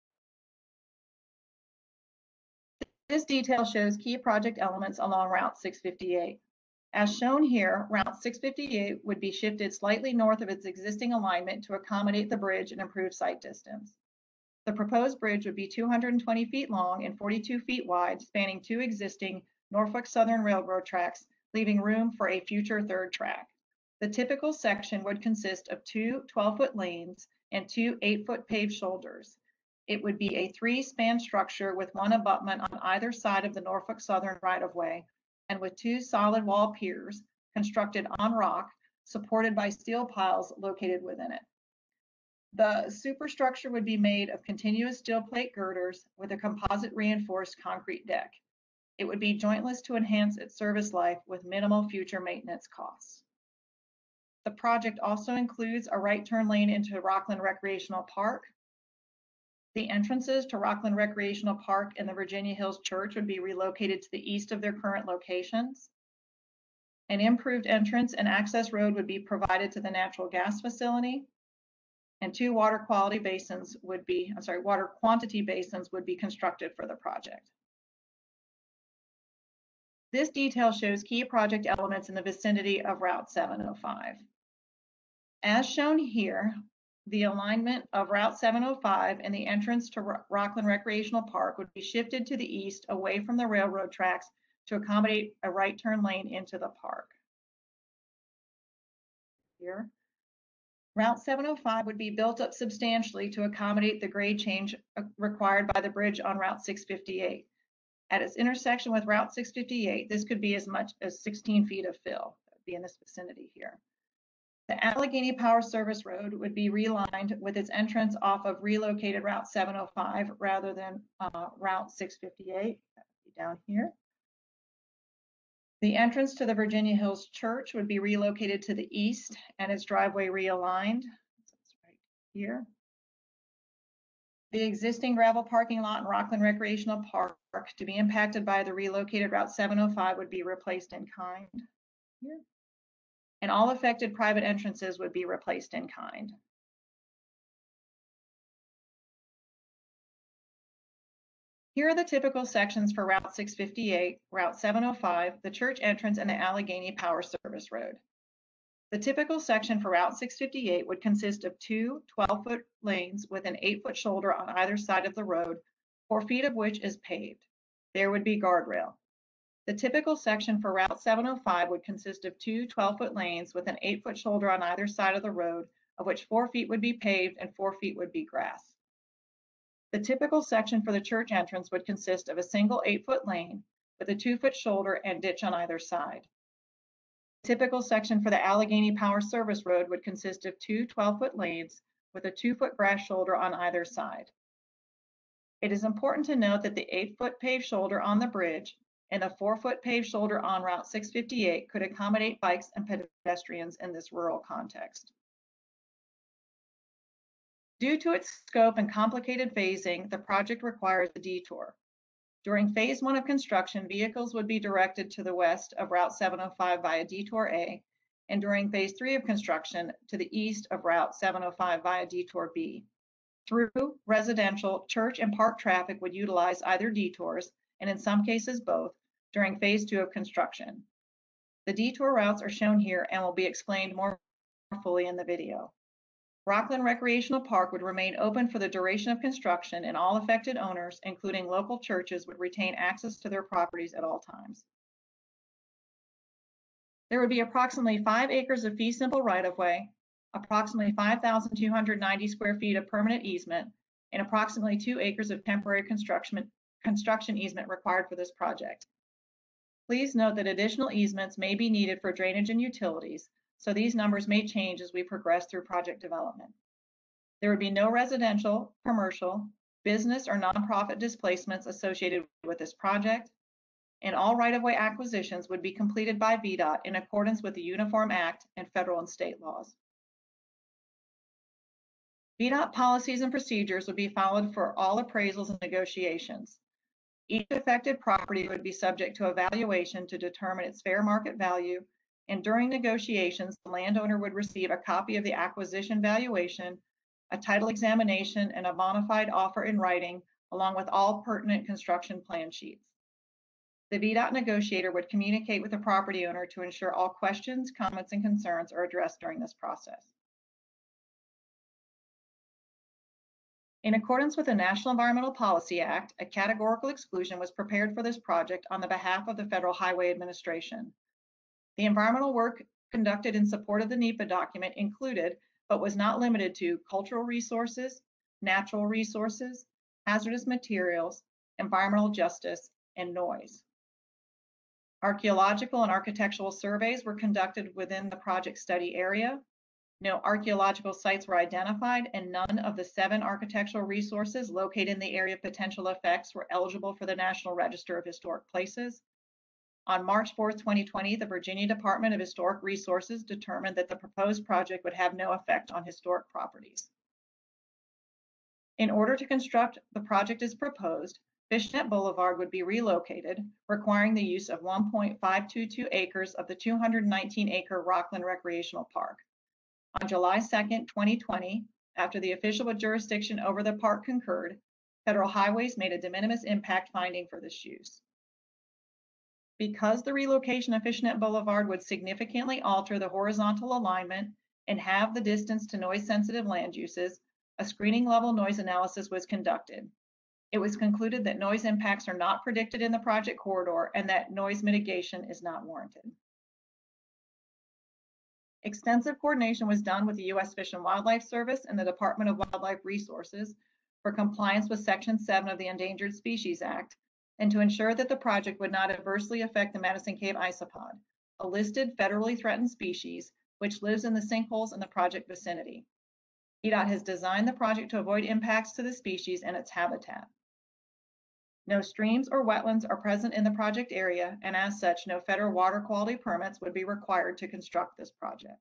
S1: This detail shows key project elements along Route six fifty-eight. As shown here, Route six fifty-eight would be shifted slightly north of its existing alignment to accommodate the bridge and improve sight distance. The proposed bridge would be two hundred twenty feet long and forty-two feet wide, spanning two existing Norfolk Southern Railroad tracks, leaving room for a future third track. The typical section would consist of two twelve-foot lanes and two eight-foot paved shoulders. It would be a three-span structure with one abutment on either side of the Norfolk Southern right-of-way and with two solid wall piers constructed on rock, supported by steel piles located within it. The superstructure would be made of continuous steel plate girders with a composite reinforced concrete deck. It would be jointless to enhance its service life with minimal future maintenance costs. The project also includes a right turn lane into Rockland Recreational Park. The entrances to Rockland Recreational Park and the Virginia Hills Church would be relocated to the east of their current locations. An improved entrance and access road would be provided to the natural gas facility. And two water quality basins would be, I'm sorry, water quantity basins would be constructed for the project. This detail shows key project elements in the vicinity of Route seven oh five. As shown here, the alignment of Route seven oh five and the entrance to Rockland Recreational Park would be shifted to the east away from the railroad tracks to accommodate a right turn lane into the park. Here. Route seven oh five would be built up substantially to accommodate the grade change required by the bridge on Route six fifty-eight. At its intersection with Route six fifty-eight, this could be as much as sixteen feet of fill. That would be in this vicinity here. The Allegheny Power Service Road would be relined with its entrance off of relocated Route seven oh five rather than uh, Route six fifty-eight. That would be down here. The entrance to the Virginia Hills Church would be relocated to the east and its driveway realigned. So it's right here. The existing gravel parking lot in Rockland Recreational Park to be impacted by the relocated Route seven oh five would be replaced in kind here. And all affected private entrances would be replaced in kind. Here are the typical sections for Route six fifty-eight, Route seven oh five, the church entrance, and the Allegheny Power Service Road. The typical section for Route six fifty-eight would consist of two twelve-foot lanes with an eight-foot shoulder on either side of the road, four feet of which is paved. There would be guardrail. The typical section for Route seven oh five would consist of two twelve-foot lanes with an eight-foot shoulder on either side of the road, of which four feet would be paved and four feet would be grass. The typical section for the church entrance would consist of a single eight-foot lane with a two-foot shoulder and ditch on either side. The typical section for the Allegheny Power Service Road would consist of two twelve-foot lanes with a two-foot grass shoulder on either side. It is important to note that the eight-foot paved shoulder on the bridge and the four-foot paved shoulder on Route six fifty-eight could accommodate bikes and pedestrians in this rural context. Due to its scope and complicated phasing, the project requires a detour. During phase one of construction, vehicles would be directed to the west of Route seven oh five via Detour A, and during phase three of construction, to the east of Route seven oh five via Detour B. Through residential, church, and park traffic would utilize either detours, and in some cases both, during phase two of construction. The detour routes are shown here and will be explained more fully in the video. Rockland Recreational Park would remain open for the duration of construction, and all affected owners, including local churches, would retain access to their properties at all times. There would be approximately five acres of fee simple right-of-way, approximately five thousand two hundred ninety square feet of permanent easement, and approximately two acres of temporary construction, construction easement required for this project. Please note that additional easements may be needed for drainage and utilities, so these numbers may change as we progress through project development. There would be no residential, commercial, business, or nonprofit displacements associated with this project, and all right-of-way acquisitions would be completed by V DOT in accordance with the Uniform Act and federal and state laws. V DOT policies and procedures would be followed for all appraisals and negotiations. Each affected property would be subject to evaluation to determine its fair market value, and during negotiations, the landowner would receive a copy of the acquisition valuation, a title examination, and a bona fide offer in writing, along with all pertinent construction plan sheets. The V DOT negotiator would communicate with the property owner to ensure all questions, comments, and concerns are addressed during this process. In accordance with the National Environmental Policy Act, a categorical exclusion was prepared for this project on the behalf of the Federal Highway Administration. The environmental work conducted in support of the NEPA document included, but was not limited to, cultural resources, natural resources, hazardous materials, environmental justice, and noise. Archaeological and architectural surveys were conducted within the project study area. No archaeological sites were identified, and none of the seven architectural resources located in the area of potential effects were eligible for the National Register of Historic Places. On March fourth, twenty twenty, the Virginia Department of Historic Resources determined that the proposed project would have no effect on historic properties. In order to construct the project as proposed, Fishnet Boulevard would be relocated, requiring the use of one point five two two acres of the two hundred nineteen acre Rockland Recreational Park. On July second, twenty twenty, after the official with jurisdiction over the park concurred, Federal Highways made a de minimis impact finding for this use. Because the relocation of Fishnet Boulevard would significantly alter the horizontal alignment and have the distance to noise-sensitive land uses, a screening level noise analysis was conducted. It was concluded that noise impacts are not predicted in the project corridor and that noise mitigation is not warranted. Extensive coordination was done with the U S Fish and Wildlife Service and the Department of Wildlife Resources for compliance with Section seven of the Endangered Species Act, and to ensure that the project would not adversely affect the Madison Cave isopod, a listed federally threatened species which lives in the sinkholes in the project vicinity. V DOT has designed the project to avoid impacts to the species and its habitat. No streams or wetlands are present in the project area, and as such, no federal water quality permits would be required to construct this project.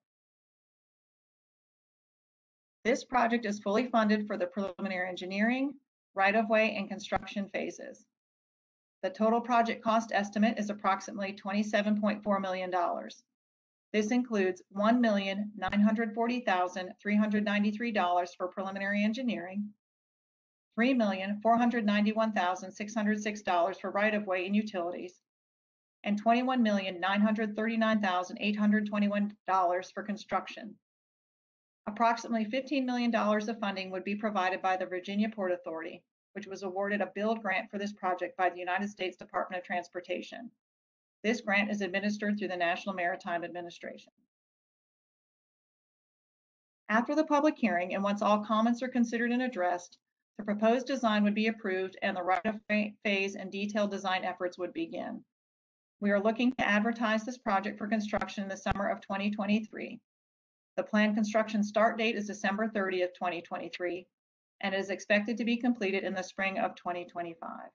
S1: This project is fully funded for the preliminary engineering, right-of-way, and construction phases. The total project cost estimate is approximately twenty-seven point four million dollars. This includes one million nine hundred forty thousand three hundred ninety-three dollars for preliminary engineering, three million four hundred ninety-one thousand six hundred six dollars for right-of-way and utilities, and twenty-one million nine hundred thirty-nine thousand eight hundred twenty-one dollars for construction. Approximately fifteen million dollars of funding would be provided by the Virginia Port Authority, which was awarded a build grant for this project by the United States Department of Transportation. This grant is administered through the National Maritime Administration. After the public hearing, and once all comments are considered and addressed, the proposed design would be approved and the right-of-way phase and detailed design efforts would begin. We are looking to advertise this project for construction in the summer of twenty twenty-three. The planned construction start date is December thirtieth, twenty twenty-three, and is expected to be completed in the spring of twenty twenty-five.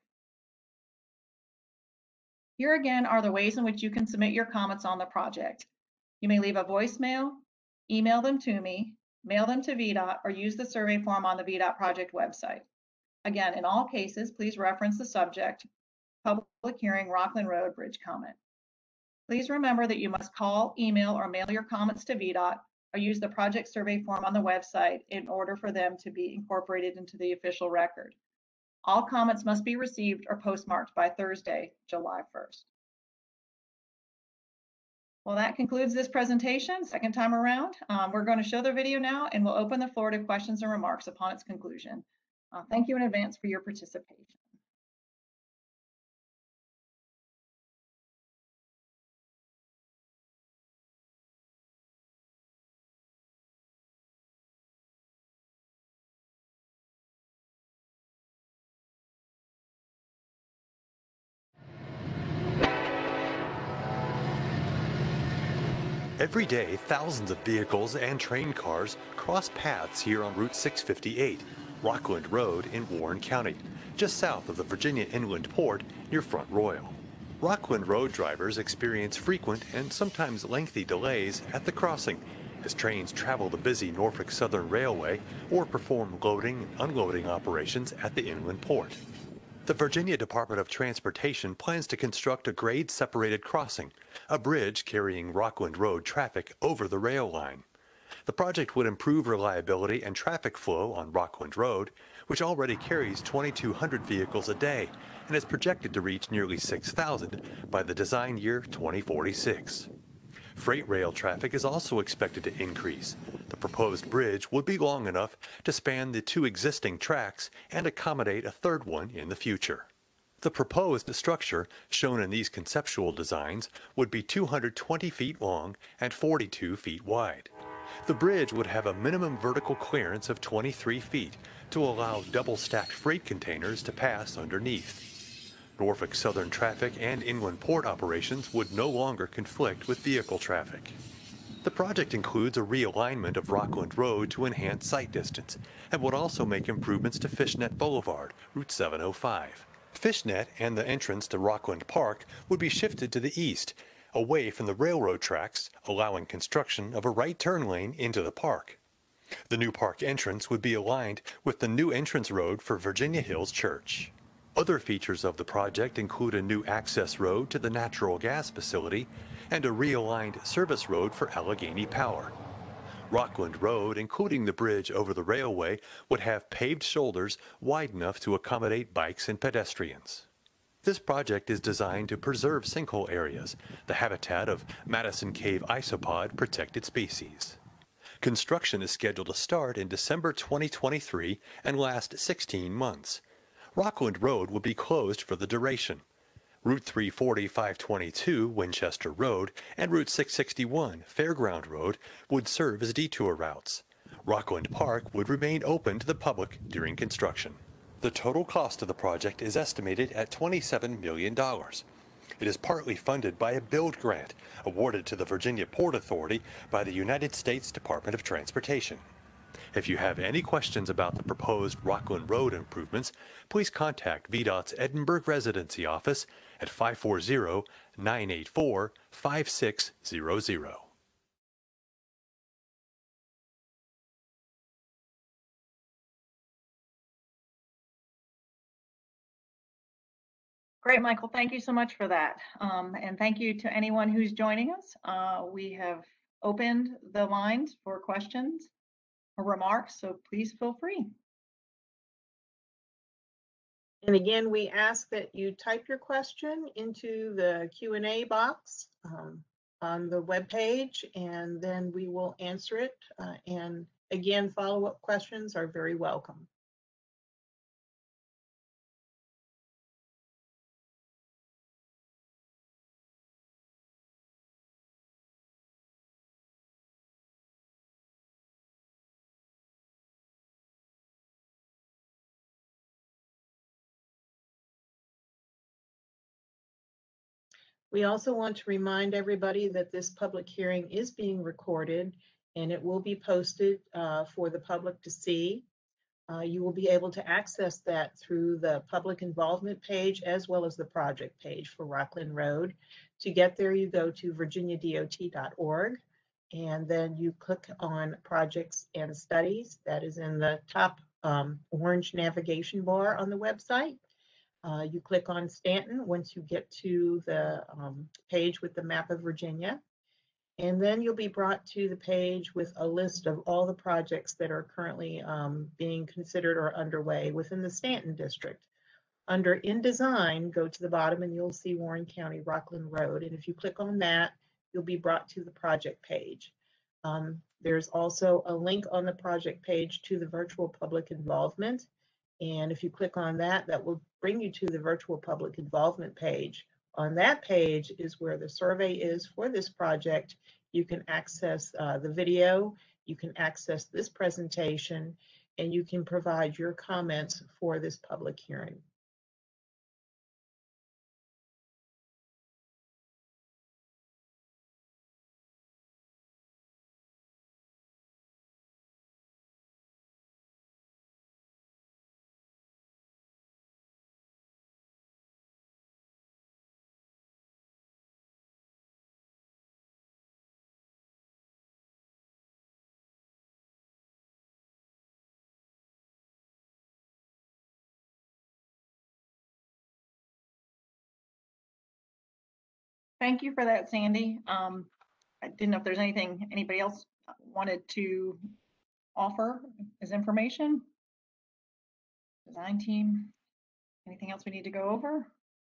S1: Here again are the ways in which you can submit your comments on the project. You may leave a voicemail, email them to me, mail them to V DOT, or use the survey form on the V DOT project website. Again, in all cases, please reference the subject, Public Hearing Rockland Road Bridge Comment. Please remember that you must call, email, or mail your comments to V DOT or use the project survey form on the website in order for them to be incorporated into the official record. All comments must be received or postmarked by Thursday, July first. Well, that concludes this presentation, second time around. Um, we're going to show the video now, and we'll open the floor to questions and remarks upon its conclusion. Uh, thank you in advance for your participation.
S2: Every day, thousands of vehicles and train cars cross paths here on Route six fifty-eight, Rockland Road in Warren County, just south of the Virginia Inland Port near Front Royal. Rockland Road drivers experience frequent and sometimes lengthy delays at the crossing as trains travel the busy Norfolk Southern Railway or perform loading and unloading operations at the inland port. The Virginia Department of Transportation plans to construct a grade-separated crossing, a bridge carrying Rockland Road traffic over the rail line. The project would improve reliability and traffic flow on Rockland Road, which already carries twenty-two hundred vehicles a day and is projected to reach nearly six thousand by the design year twenty forty-six. Freight rail traffic is also expected to increase. The proposed bridge would be long enough to span the two existing tracks and accommodate a third one in the future. The proposed structure, shown in these conceptual designs, would be two hundred twenty feet long and forty-two feet wide. The bridge would have a minimum vertical clearance of twenty-three feet to allow double-stacked freight containers to pass underneath. Norfolk Southern traffic and inland port operations would no longer conflict with vehicle traffic. The project includes a realignment of Rockland Road to enhance sight distance and would also make improvements to Fishnet Boulevard, Route seven oh five. Fishnet and the entrance to Rockland Park would be shifted to the east, away from the railroad tracks, allowing construction of a right turn lane into the park. The new park entrance would be aligned with the new entrance road for Virginia Hills Church. Other features of the project include a new access road to the natural gas facility and a realigned service road for Allegheny Power. Rockland Road, including the bridge over the railway, would have paved shoulders wide enough to accommodate bikes and pedestrians. This project is designed to preserve sinkhole areas, the habitat of Madison Cave isopod protected species. Construction is scheduled to start in December twenty twenty-three and last sixteen months. Rockland Road will be closed for the duration. Route three forty, five twenty-two, Winchester Road, and Route six sixty-one, Fairground Road, would serve as detour routes. Rockland Park would remain open to the public during construction. The total cost of the project is estimated at twenty-seven million dollars. It is partly funded by a build grant awarded to the Virginia Port Authority by the United States Department of Transportation. If you have any questions about the proposed Rockland Road improvements, please contact V DOT's Edinburgh Residency Office at five four zero, nine eight four, five six zero zero.
S1: Great, Michael. Thank you so much for that. Um, and thank you to anyone who's joining us. Uh, we have opened the lines for questions or remarks, so please feel free.
S3: And again, we ask that you type your question into the Q and A box um, on the webpage, and then we will answer it. Uh, and again, follow-up questions are very welcome. We also want to remind everybody that this public hearing is being recorded and it will be posted uh, for the public to see. Uh, you will be able to access that through the public involvement page as well as the project page for Rockland Road. To get there, you go to virginia D O T dot org and then you click on projects and studies. That is in the top um, orange navigation bar on the website. Uh, you click on Stanton once you get to the um, page with the map of Virginia. And then you'll be brought to the page with a list of all the projects that are currently um, being considered or underway within the Stanton district. Under In Design, go to the bottom and you'll see Warren County Rockland Road. And if you click on that, you'll be brought to the project page. Um, there's also a link on the project page to the virtual public involvement. And if you click on that, that will bring you to the virtual public involvement page. On that page is where the survey is for this project. You can access uh, the video, you can access this presentation, and you can provide your comments for this public hearing.
S1: Thank you for that, Sandy. Um, I didn't know if there's anything anybody else wanted to offer as information. Design team, anything else we need to go over?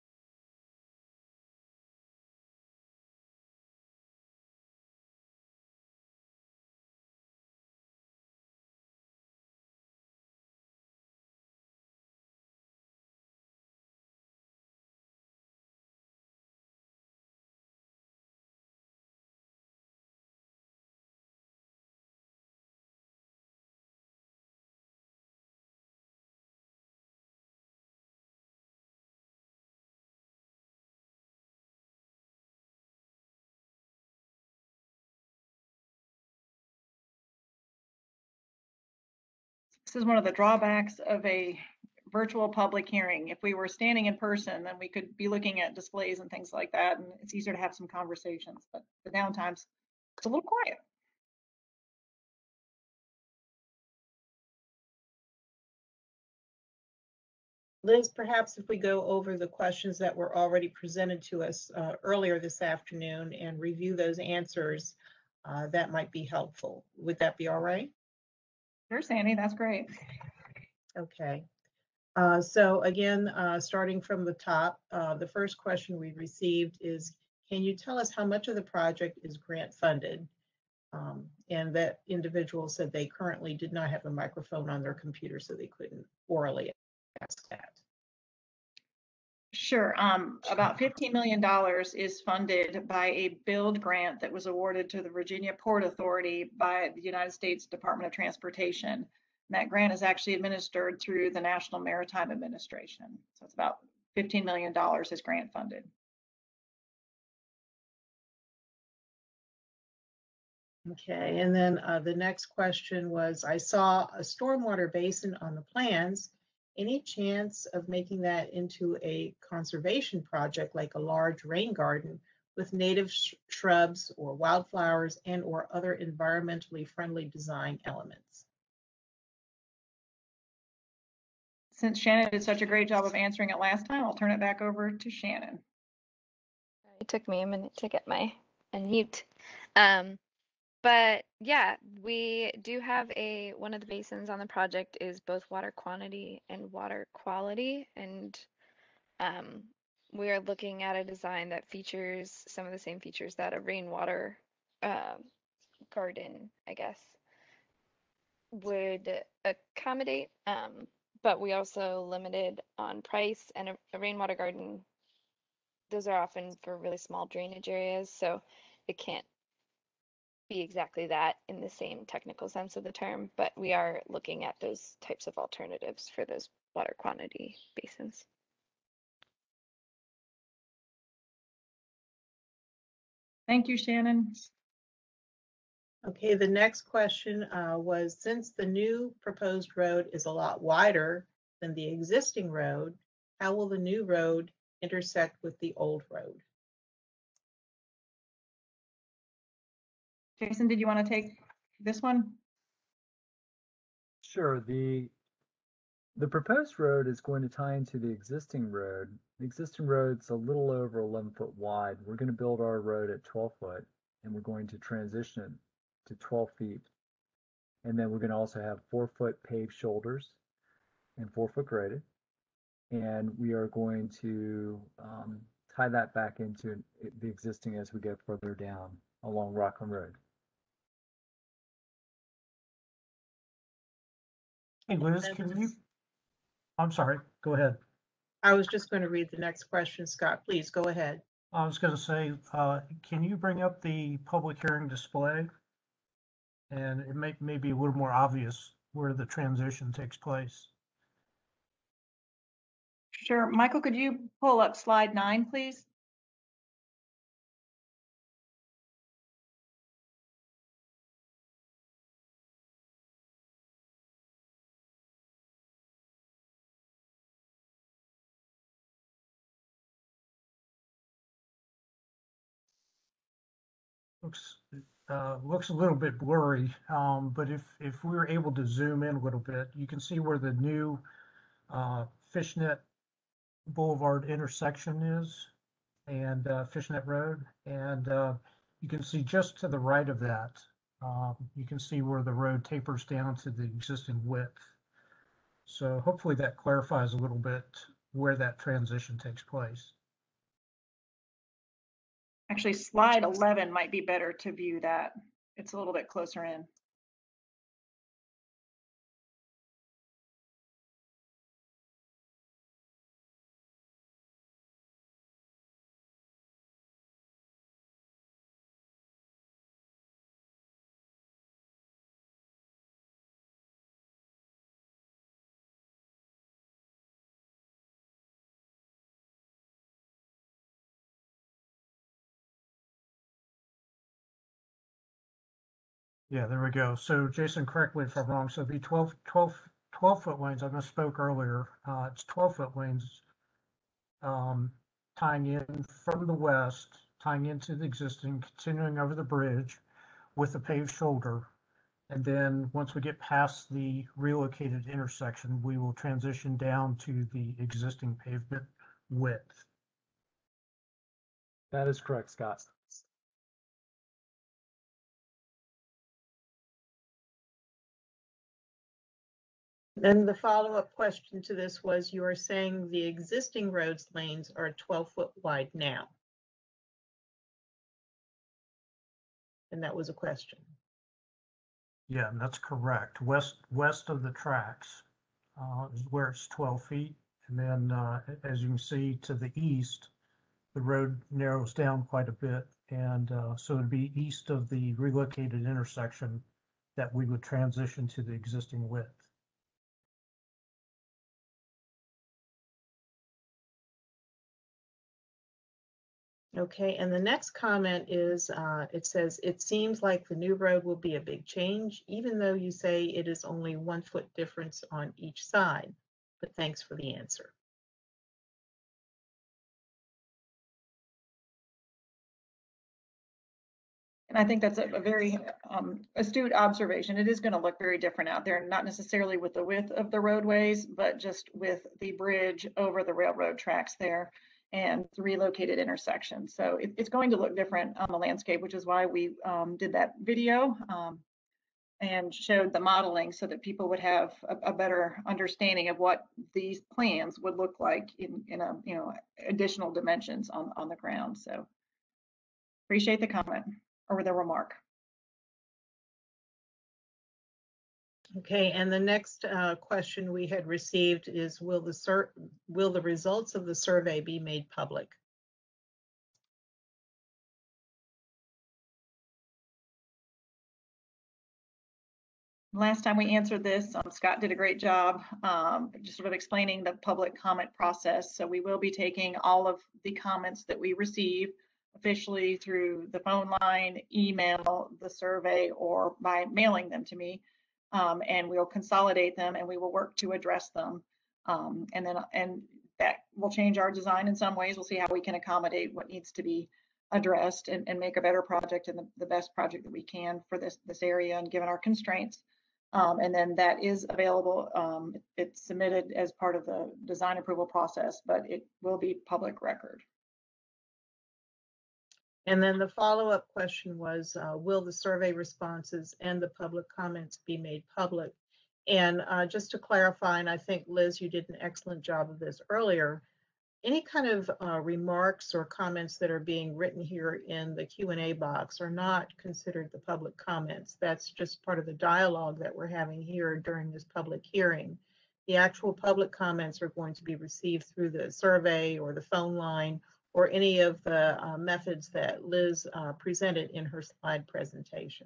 S1: This is one of the drawbacks of a virtual public hearing. If we were standing in person, then we could be looking at displays and things like that, and it's easier to have some conversations, but the downtimes, it's a little quiet.
S3: Liz, perhaps if we go over the questions that were already presented to us uh, earlier this afternoon and review those answers, uh, that might be helpful. Would that be all right?
S1: Sure, Sandy, that's great.
S3: Okay. Uh, so again, uh, starting from the top, uh, the first question we received is, can you tell us how much of the project is grant funded? Um, and that individual said they currently did not have a microphone on their computer, so they couldn't orally ask that.
S1: Sure. Um, about fifteen million dollars is funded by a build grant that was awarded to the Virginia Port Authority by the United States Department of Transportation. And that grant is actually administered through the National Maritime Administration. So it's about fifteen million dollars is grant funded.
S3: Okay, and then uh, the next question was, I saw a stormwater basin on the plans. Any chance of making that into a conservation project like a large rain garden with native sh shrubs or wildflowers and or other environmentally friendly design elements?
S1: Since Shannon did such a great job of answering it last time, I'll turn it back over to Shannon.
S6: It took me a minute to get my unmute. Um, but yeah, we do have a, one of the basins on the project is both water quantity and water quality. And um, we are looking at a design that features some of the same features that a rainwater uh, garden, I guess, would accommodate. Um, but we also limited on price, and a, a rainwater garden, those are often for really small drainage areas, so it can't be exactly that in the same technical sense of the term, but we are looking at those types of alternatives for those water quantity basins.
S1: Thank you, Shannon.
S3: Okay, the next question uh, was, since the new proposed road is a lot wider than the existing road, how will the new road intersect with the old road?
S1: Jason, did you want to take this one?
S8: Sure. The the proposed road is going to tie into the existing road. The existing road's a little over eleven foot wide. We're going to build our road at twelve foot, and we're going to transition it to twelve feet. And then we're going to also have four foot paved shoulders and four foot graded. And we are going to um, tie that back into the existing as we go further down along Rockland Road.
S7: Hey, Liz,
S3: And
S7: can you, I'm sorry, go ahead.
S3: I was just going to read the next question, Scott. Please go ahead.
S7: I was going to say, uh, can you bring up the public hearing display? And it may, may be a little more obvious where the transition takes place.
S1: Sure. Michael, could you pull up slide nine, please?
S7: Looks uh, looks a little bit blurry, um, but if if we were able to zoom in a little bit, you can see where the new uh, Fishnet Boulevard intersection is, and uh, Fishnet Road, and uh, you can see just to the right of that, um, you can see where the road tapers down to the existing width. So hopefully that clarifies a little bit where that transition takes place.
S1: Actually, slide eleven might be better to view that. It's a little bit closer in.
S7: Yeah, there we go. So Jason, correct me if I'm wrong. So it'd be twelve, twelve, twelve foot lanes. I misspoke earlier. Uh, it's twelve foot lanes um, tying in from the west, tying into the existing, continuing over the bridge with a paved shoulder. And then once we get past the relocated intersection, we will transition down to the existing pavement width.
S8: That is correct, Scott.
S3: Then the follow-up question to this was, you are saying the existing roads lanes are twelve foot wide now. And that was a question.
S7: Yeah, and that's correct. West west of the tracks uh, is where it's twelve feet. And then uh, as you can see to the east, the road narrows down quite a bit. And uh, so it'd be east of the relocated intersection that we would transition to the existing width.
S3: Okay, and the next comment is, uh, it says, it seems like the new road will be a big change, even though you say it is only one foot difference on each side. But thanks for the answer.
S1: And I think that's a, a very um, astute observation. It is going to look very different out there, not necessarily with the width of the roadways, but just with the bridge over the railroad tracks there and the relocated intersection. So it, it's going to look different on the landscape, which is why we um, did that video um, and showed the modeling so that people would have a, a better understanding of what these plans would look like in, in a, you know, additional dimensions on, on the ground. So appreciate the comment or the remark.
S3: Okay, and the next uh, question we had received is, will the sur will the results of the survey be made public?
S1: Last time we answered this, um, Scott did a great job um, just sort of explaining the public comment process. So we will be taking all of the comments that we receive officially through the phone line, email, the survey, or by mailing them to me. Um, and we'll consolidate them and we will work to address them. Um, and then and that will change our design in some ways. We'll see how we can accommodate what needs to be addressed and, and make a better project and the, the best project that we can for this, this area and given our constraints. Um, and then that is available. Um, it's submitted as part of the design approval process, but it will be public record.
S3: And then the follow-up question was, uh, will the survey responses and the public comments be made public? And uh, just to clarify, and I think Liz, you did an excellent job of this earlier, any kind of uh, remarks or comments that are being written here in the Q and A box are not considered the public comments. That's just part of the dialogue that we're having here during this public hearing. The actual public comments are going to be received through the survey or the phone line or any of the uh, methods that Liz uh, presented in her slide presentation.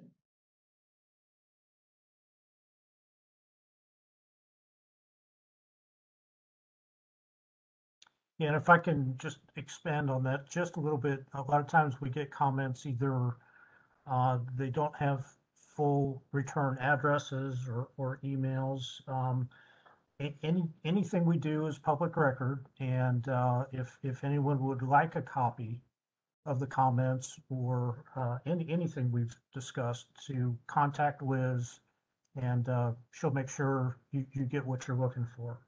S7: Yeah, and if I can just expand on that just a little bit, a lot of times we get comments either uh, they don't have full return addresses or, or emails. Um, any anything we do is public record, and uh, if if anyone would like a copy of the comments or uh, any anything we've discussed, to contact Liz, and uh, she'll make sure you, you get what you're looking for.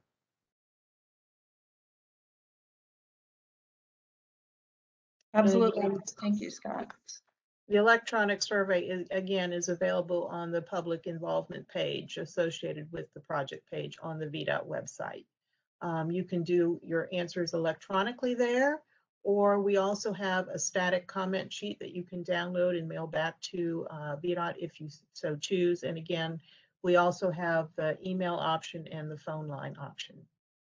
S1: Absolutely.
S3: Again,
S1: Thank you, Scott.
S3: the electronic survey is, again, is available on the public involvement page associated with the project page on the V DOT website. Um, you can do your answers electronically there, or we also have a static comment sheet that you can download and mail back to uh, V DOT if you so choose. And again, we also have the email option and the phone line option.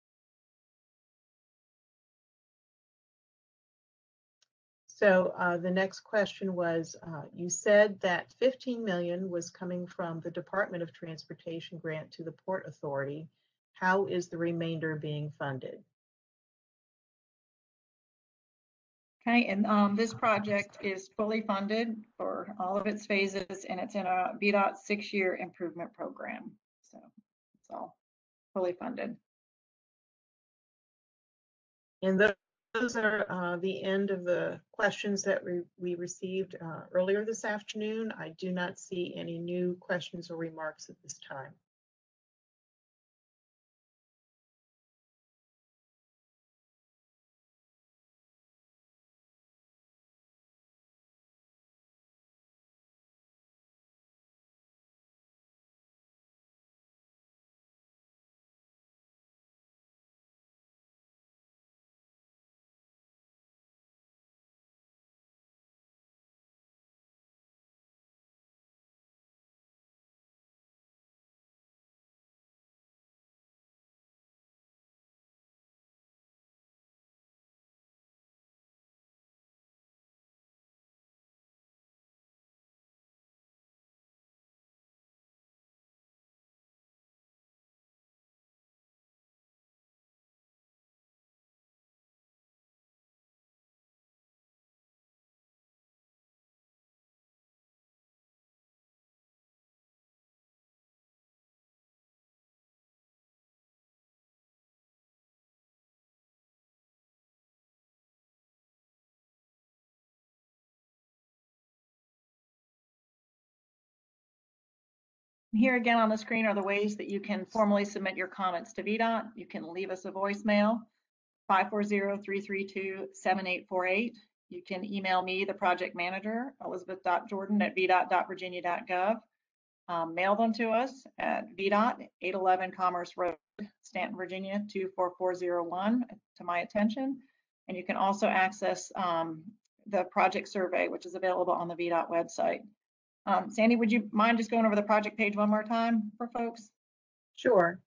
S3: So uh, the next question was, uh, you said that fifteen million was coming from the Department of Transportation grant to the Port Authority. How is the remainder being funded?
S1: Okay, and um, this project is fully funded for all of its phases, and it's in a V DOT six-year improvement program. So it's all fully funded.
S3: And those are uh, the end of the questions that we, we received uh, earlier this afternoon. I do not see any new questions or remarks at this time.
S1: Here again on the screen are the ways that you can formally submit your comments to V DOT. You can leave us a voicemail, five four zero, three three two, seven eight four eight. You can email me, the project manager, elizabeth dot jordan at v dot dot virginia dot gov. Um, mail them to us at V DOT, eight eleven Commerce Road, Stanton, Virginia, two four four zero one, to my attention. And you can also access um, the project survey, which is available on the V DOT website. Um, Sandy, would you mind just going over the project page one more time for folks?
S3: Sure.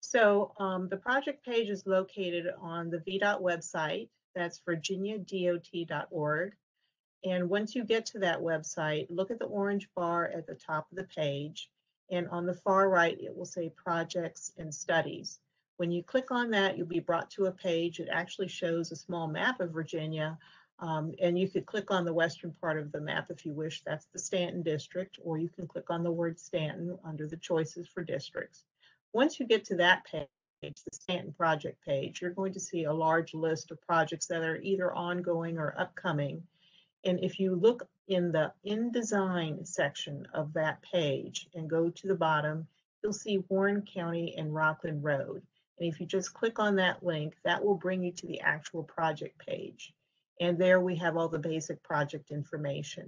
S3: So um, the project page is located on the V DOT website. That's virginia dot dot org. And once you get to that website, look at the orange bar at the top of the page. And on the far right, it will say projects and studies. When you click on that, you'll be brought to a page. It actually shows a small map of Virginia. Um, and you could click on the western part of the map if you wish. That's the Stanton district, or you can click on the word Stanton under the choices for districts. Once you get to that page, the Stanton project page, you're going to see a large list of projects that are either ongoing or upcoming. And if you look in the in design section of that page and go to the bottom, you'll see Warren County and Rockland Road. And if you just click on that link, that will bring you to the actual project page. And there we have all the basic project information.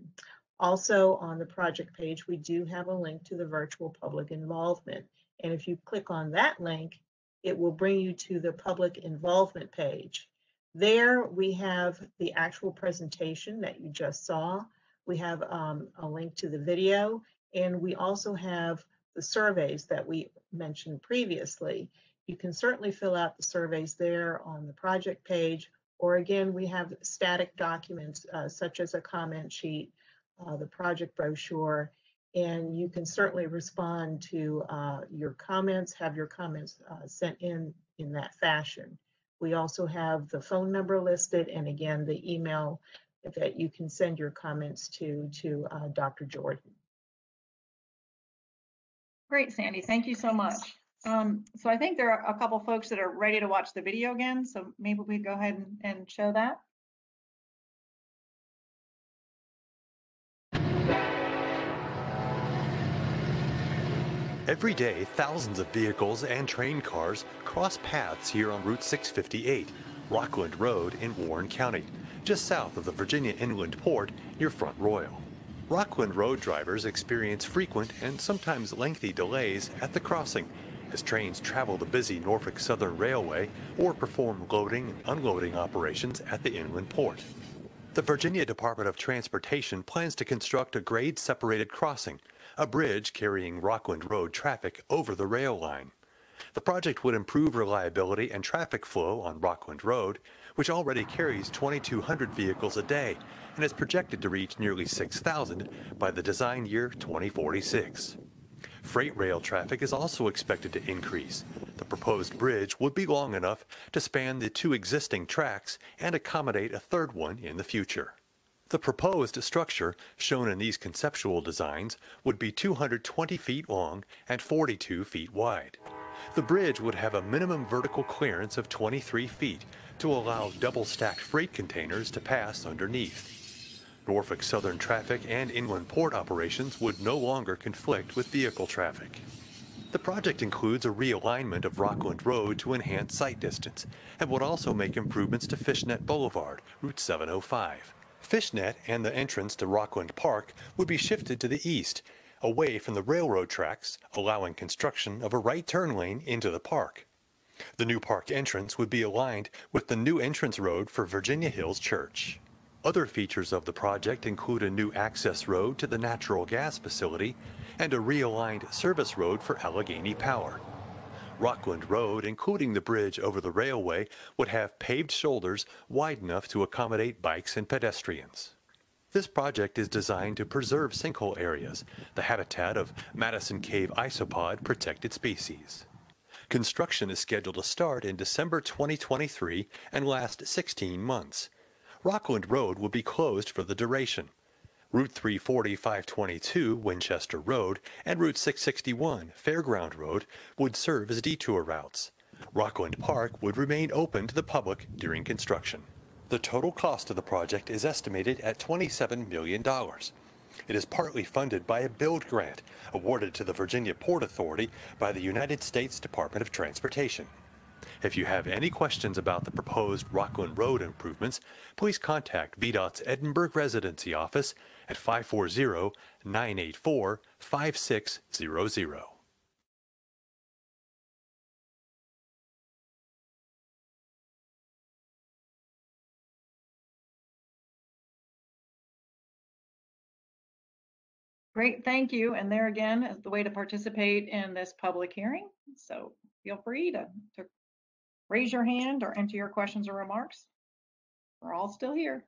S3: Also on the project page, we do have a link to the virtual public involvement. And if you click on that link, it will bring you to the public involvement page. There we have the actual presentation that you just saw. We have um, a link to the video, and we also have the surveys that we mentioned previously. You can certainly fill out the surveys there on the project page, or again, we have static documents uh, such as a comment sheet, uh, the project brochure, and you can certainly respond to uh, your comments, have your comments uh, sent in in that fashion. We also have the phone number listed, and again, the email that you can send your comments to, to uh, Doctor Jordan.
S1: Great, Sandy. Thank you so much. Um, so I think there are a couple folks that are ready to watch the video again, so maybe we go ahead and, and show that.
S2: Every day, thousands of vehicles and train cars cross paths here on Route six fifty-eight, Rockland Road in Warren County, just south of the Virginia Inland Port near Front Royal. Rockland Road drivers experience frequent and sometimes lengthy delays at the crossing as trains travel the busy Norfolk Southern Railway or perform loading and unloading operations at the inland port. The Virginia Department of Transportation plans to construct a grade-separated crossing, a bridge carrying Rockland Road traffic over the rail line. The project would improve reliability and traffic flow on Rockland Road, which already carries twenty-two hundred vehicles a day and is projected to reach nearly six thousand by the design year twenty forty-six. Freight rail traffic is also expected to increase. The proposed bridge would be long enough to span the two existing tracks and accommodate a third one in the future. The proposed structure, shown in these conceptual designs, would be two hundred twenty feet long and forty-two feet wide. The bridge would have a minimum vertical clearance of twenty-three feet to allow double-stacked freight containers to pass underneath. Norfolk Southern traffic and inland port operations would no longer conflict with vehicle traffic. The project includes a realignment of Rockland Road to enhance sight distance and would also make improvements to Fishnet Boulevard, Route seven oh five. Fishnet and the entrance to Rockland Park would be shifted to the east, away from the railroad tracks, allowing construction of a right turn lane into the park. The new park entrance would be aligned with the new entrance road for Virginia Hills Church. Other features of the project include a new access road to the natural gas facility and a realigned service road for Allegheny Power. Rockland Road, including the bridge over the railway, would have paved shoulders wide enough to accommodate bikes and pedestrians. This project is designed to preserve sinkhole areas, the habitat of Madison Cave isopod protected species. Construction is scheduled to start in December twenty twenty-three and last sixteen months. Rockland Road will be closed for the duration. Route three forty, five twenty-two, Winchester Road, and Route six sixty-one, Fairground Road, would serve as detour routes. Rockland Park would remain open to the public during construction. The total cost of the project is estimated at twenty-seven million dollars. It is partly funded by a build grant awarded to the Virginia Port Authority by the United States Department of Transportation. If you have any questions about the proposed Rockland Road improvements, please contact V DOT's Edinburgh Residency Office at five four zero, nine eight four, five six zero zero.
S1: Great, thank you. And there again is the way to participate in this public hearing. So feel free to, to raise your hand or enter your questions or remarks. We're all still here.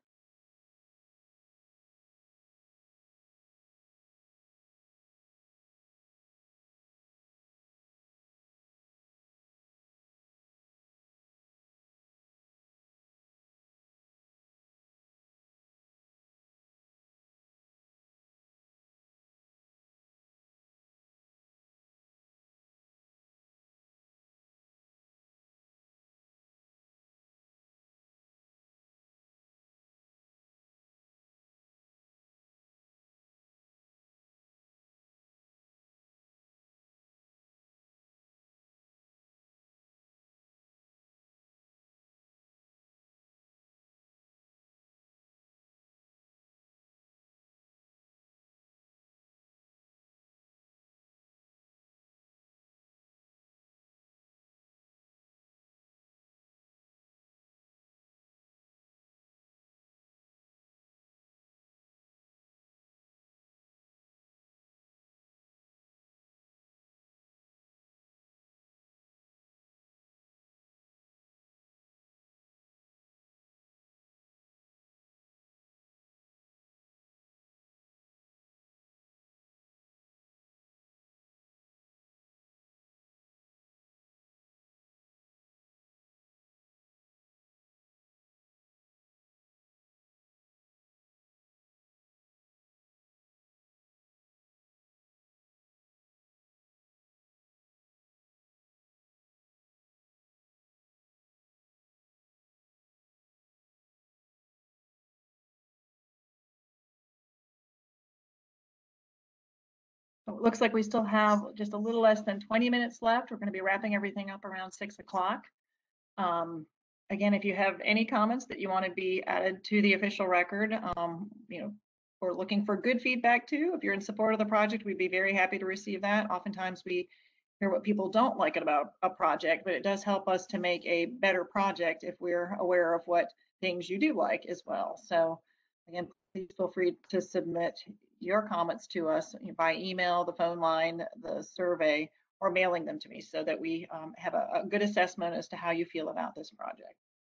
S1: So it looks like we still have just a little less than twenty minutes left. We're going to be wrapping everything up around six o'clock. Um, again, if you have any comments that you want to be added to the official record, um, you know, we're looking for good feedback too. If you're in support of the project, we'd be very happy to receive that. Oftentimes we hear what people don't like about a project, but it does help us to make a better project if we're aware of what things you do like as well. So again, please feel free to submit your comments to us by email, the phone line, the survey, or mailing them to me so that we um, have a, a good assessment as to how you feel about this project.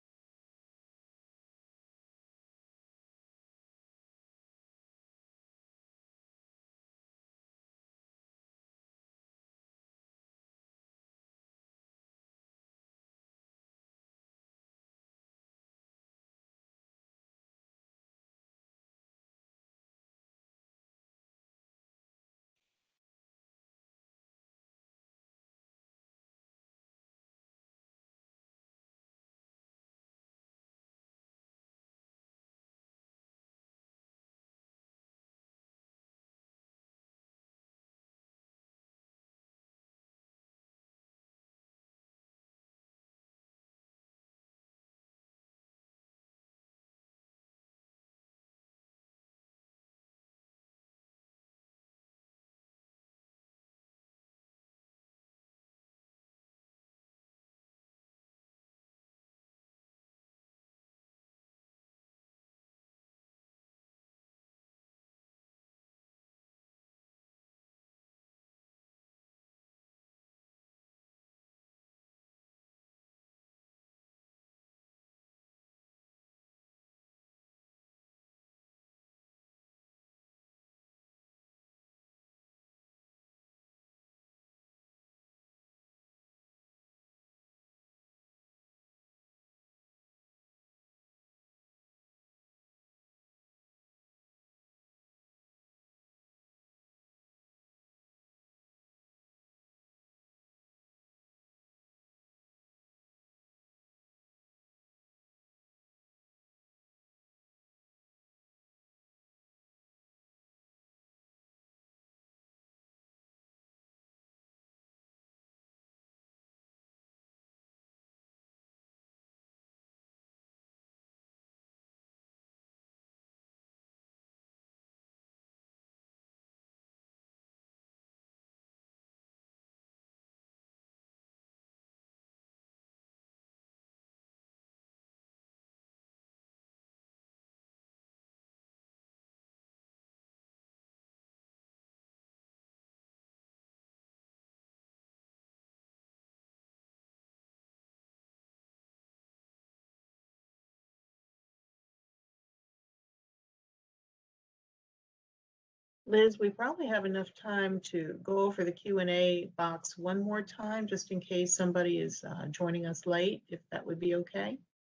S3: Liz, we probably have enough time to go over the Q and A box one more time, just in case somebody is uh, joining us late, if that would be okay.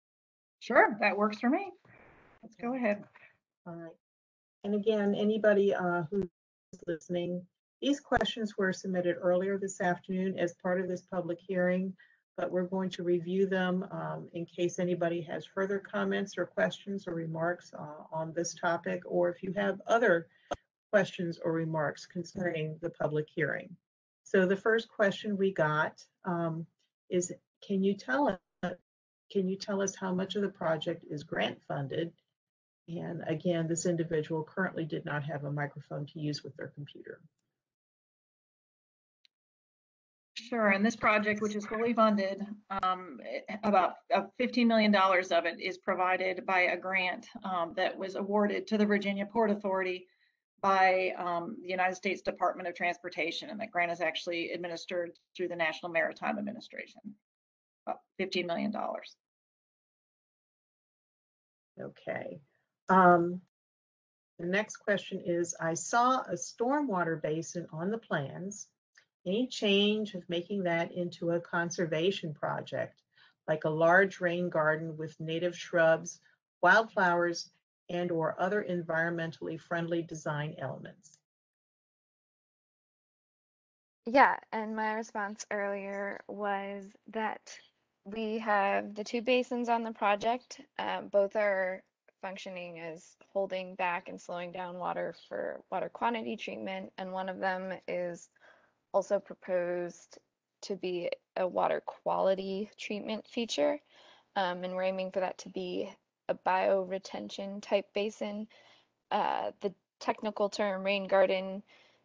S1: Sure, that works for me. Let's go ahead.
S3: All right. And again, anybody uh, who's listening, these questions were submitted earlier this afternoon as part of this public hearing, but we're going to review them um, in case anybody has further comments or questions or remarks uh, on this topic, or if you have other questions or remarks concerning the public hearing. So the first question we got um, is, can you tell us, can you tell us how much of the project is grant funded? And again, this individual currently did not have a microphone to use with their computer.
S1: Sure, and this project, which is fully funded, um, about uh, fifteen million dollars of it is provided by a grant um, that was awarded to the Virginia Port Authority by um, the United States Department of Transportation, and that grant is actually administered through the National Maritime Administration, about fifteen million dollars.
S3: Okay. Um, the next question is, I saw a stormwater basin on the plans. Any change of making that into a conservation project, like a large rain garden with native shrubs, wildflowers, and or other environmentally friendly design elements?
S6: Yeah, and my response earlier was that we have the two basins on the project. Um, both are functioning as holding back and slowing down water for water quantity treatment, and one of them is also proposed to be a water quality treatment feature, um, and we're aiming for that to be a bioretention type basin. Uh, the technical term rain garden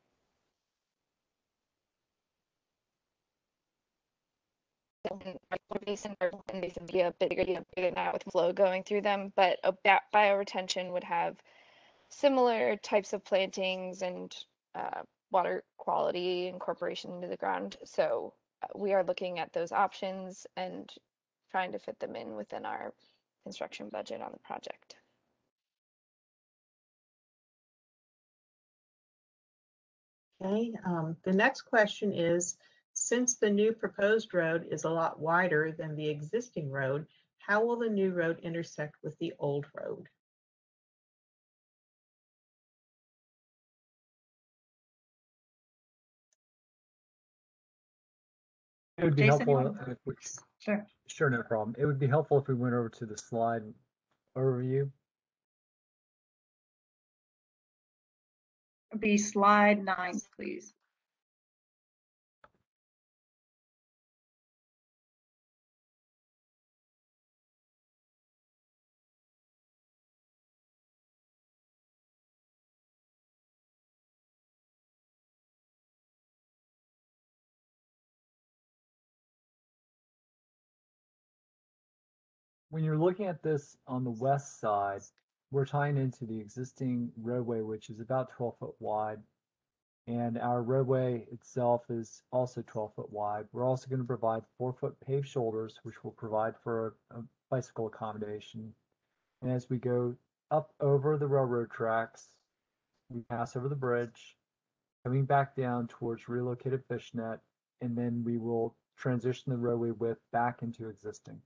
S6: basin or basin be a bit bigger than that with flow going through them, but a bioretention would have similar types of plantings and uh, water quality incorporation into the ground. So uh, we are looking at those options and trying to fit them in within our construction budget on the project.
S3: Okay, um, the next question is, since the new proposed road is a lot wider than the existing road, how will the new road intersect with the old road?
S8: It would be
S1: Jason, you
S8: helpful
S1: want-
S8: if we,
S1: Sure.
S8: sure, no problem. It would be helpful if we went over to the slide overview.
S1: Be slide nine, please.
S8: When you're looking at this on the west side, we're tying into the existing roadway, which is about twelve foot wide. And our roadway itself is also twelve foot wide. We're also going to provide four foot paved shoulders, which will provide for a, a bicycle accommodation. And as we go up over the railroad tracks, we pass over the bridge, coming back down towards relocated fishnet, and then we will transition the roadway width back into existing.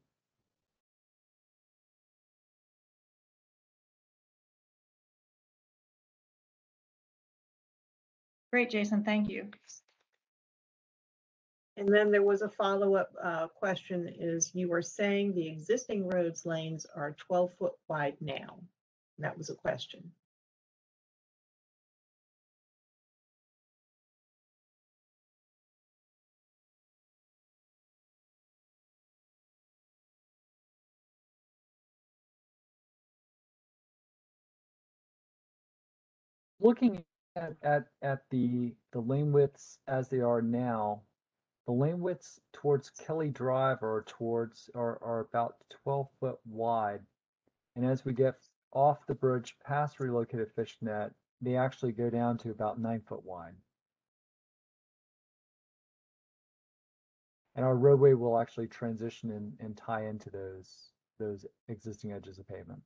S1: Great, Jason, thank you.
S3: And then there was a follow-up uh, question is, you were saying the existing roads lanes are twelve foot wide now. That was a question.
S8: Looking at, at, at the, the lane widths as they are now, the lane widths towards Kelly Drive are towards are, are about twelve foot wide. And as we get off the bridge past relocated fishnet, they actually go down to about nine foot wide. And our roadway will actually transition and, and tie into those those existing edges of pavement.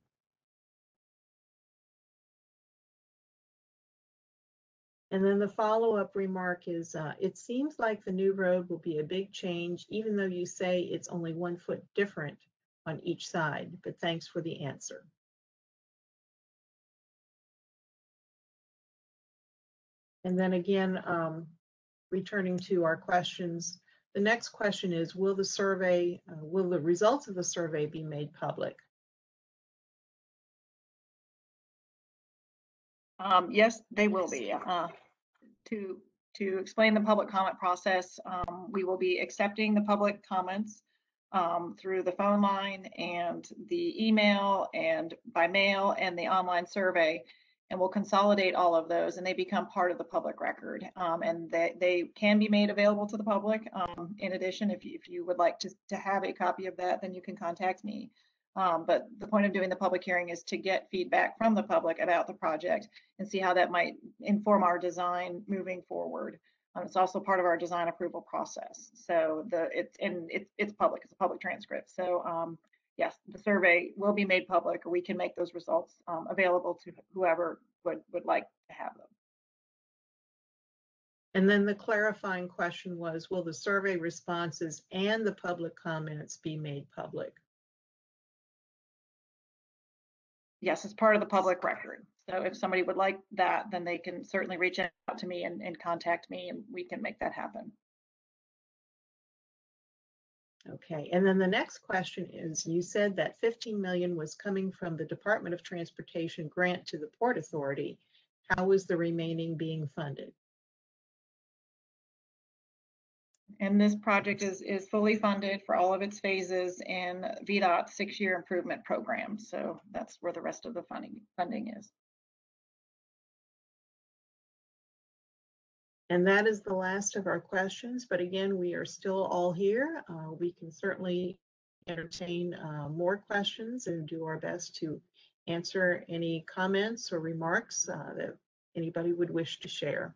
S3: And then the follow-up remark is, uh, it seems like the new road will be a big change, even though you say it's only one foot different on each side, but thanks for the answer. And then again, um, returning to our questions, the next question is, will the survey, uh, will the results of the survey be made public?
S1: Um, yes, they will be. Uh, to to explain the public comment process, um, we will be accepting the public comments um, through the phone line and the email and by mail and the online survey, and we'll consolidate all of those, and they become part of the public record, um, and they, they can be made available to the public. Um, in addition, if you, if you would like to, to have a copy of that, then you can contact me. Um, but the point of doing the public hearing is to get feedback from the public about the project and see how that might inform our design moving forward. Um, it's also part of our design approval process. So the it's and it's it's public. It's a public transcript. So um, yes, the survey will be made public, or we can make those results um, available to whoever would would like to have them.
S3: And then the clarifying question was, will the survey responses and the public comments be made public?
S1: Yes, it's part of the public record. So if somebody would like that, then they can certainly reach out to me and, and contact me, and we can make that happen.
S3: Okay, and then the next question is, you said that fifteen million was coming from the Department of Transportation grant to the Port Authority. How is the remaining being funded?
S1: And this project is, is fully funded for all of its phases in V DOT's six-year improvement program. So that's where the rest of the funding funding is.
S3: And that is the last of our questions. But again, we are still all here. Uh, we can certainly entertain uh, more questions and do our best to answer any comments or remarks uh, that anybody would wish to share.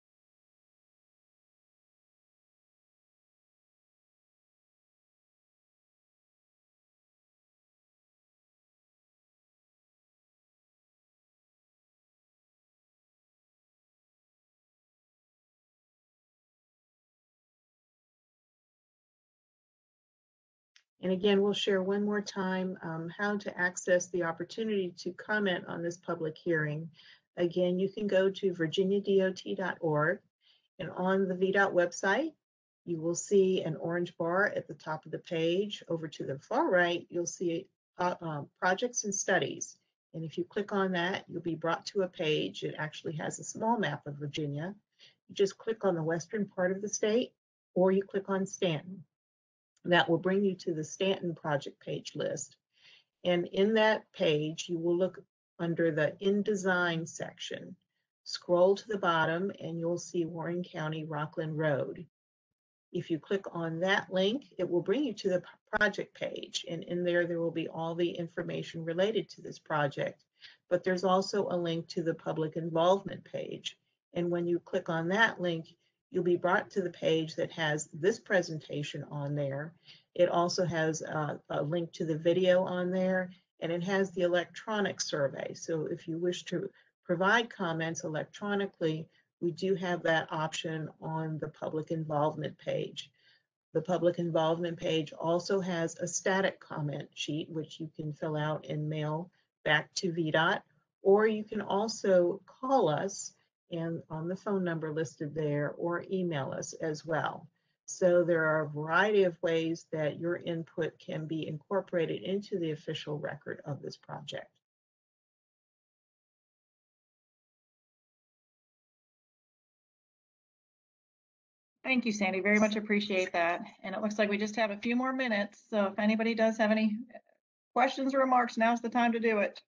S3: And again, we'll share one more time um, how to access the opportunity to comment on this public hearing. Again, you can go to virginia D O T dot org, and on the V DOT website, you will see an orange bar at the top of the page. Over to the far right, you'll see uh, um, projects and studies. And if you click on that, you'll be brought to a page. It actually has a small map of Virginia. You just click on the western part of the state, or you click on Stanton. That will bring you to the Stanton project page list. And in that page, you will look under the In Design section. Scroll to the bottom and you'll see Warren County Rockland Road. If you click on that link, it will bring you to the project page. And in there, there will be all the information related to this project. But there's also a link to the public involvement page. And when you click on that link, you'll be brought to the page that has this presentation on there. It also has a, a link to the video on there, and it has the electronic survey. So if you wish to provide comments electronically, we do have that option on the public involvement page. The public involvement page also has a static comment sheet, which you can fill out and mail back to V DOT, or you can also call us and on the phone number listed there, or email us as well. So there are a variety of ways that your input can be incorporated into the official record of this project.
S1: Thank you, Sandy. Very much appreciate that. And it looks like we just have a few more minutes. So if anybody does have any questions or remarks, now's the time to do it.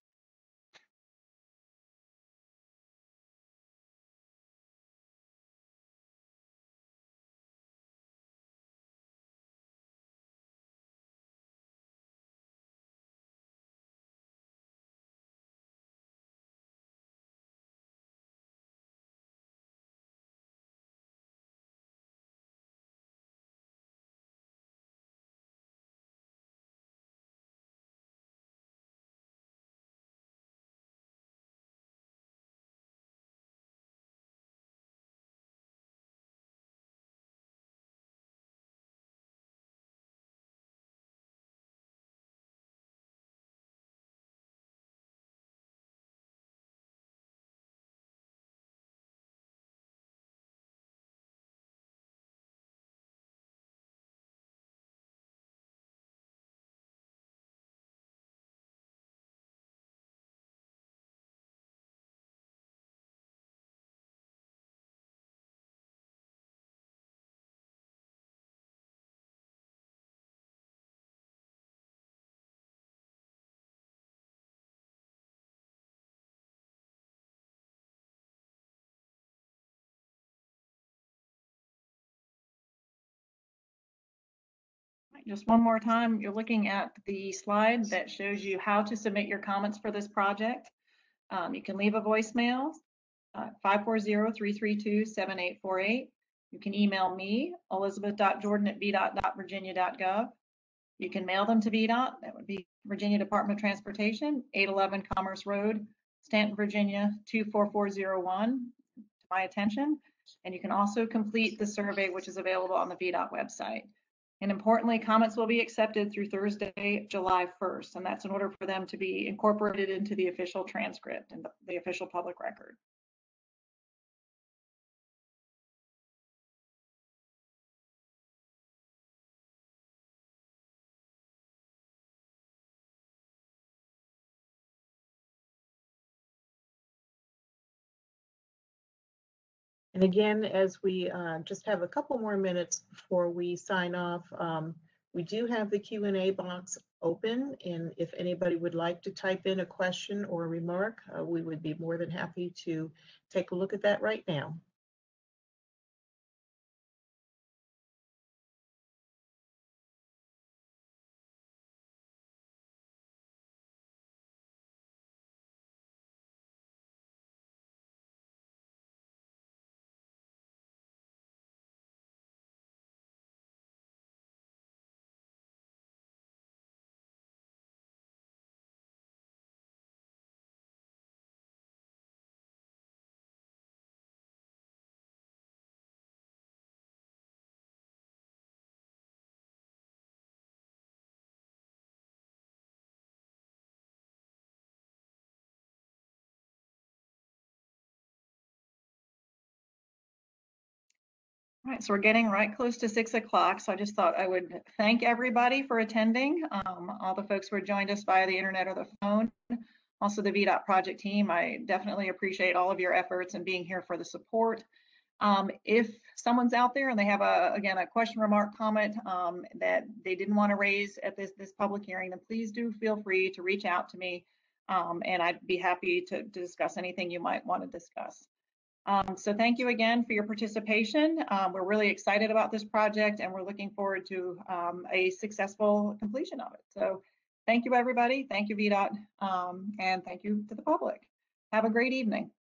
S1: Just one more time, you're looking at the slide that shows you how to submit your comments for this project. Um, you can leave a voicemail, uh, five four zero, three three two, seven eight four eight. You can email me, elizabeth dot jordan at v dot dot virginia dot gov. You can mail them to V DOT. That would be Virginia Department of Transportation, eight eleven Commerce Road, Stanton, Virginia, two four four zero one, to my attention. And you can also complete the survey, which is available on the V DOT website. And importantly, comments will be accepted through Thursday, July first, and that's in order for them to be incorporated into the official transcript and the, the official public record.
S3: And again, as we uh, just have a couple more minutes before we sign off, um, we do have the Q and A box open, and if anybody would like to type in a question or a remark, uh, we would be more than happy to take a look at that right now.
S1: All right, so we're getting right close to six o'clock. So I just thought I would thank everybody for attending, um, all the folks who have joined us via the internet or the phone. Also the V DOT project team, I definitely appreciate all of your efforts and being here for the support. Um, if someone's out there and they have a, again, a question, remark, comment um, that they didn't want to raise at this, this public hearing, then please do feel free to reach out to me, um, and I'd be happy to, to discuss anything you might want to discuss. Um, so thank you again for your participation. Um, we're really excited about this project, and we're looking forward to um, a successful completion of it. So thank you, everybody. Thank you, V DOT, um, and thank you to the public. Have a great evening.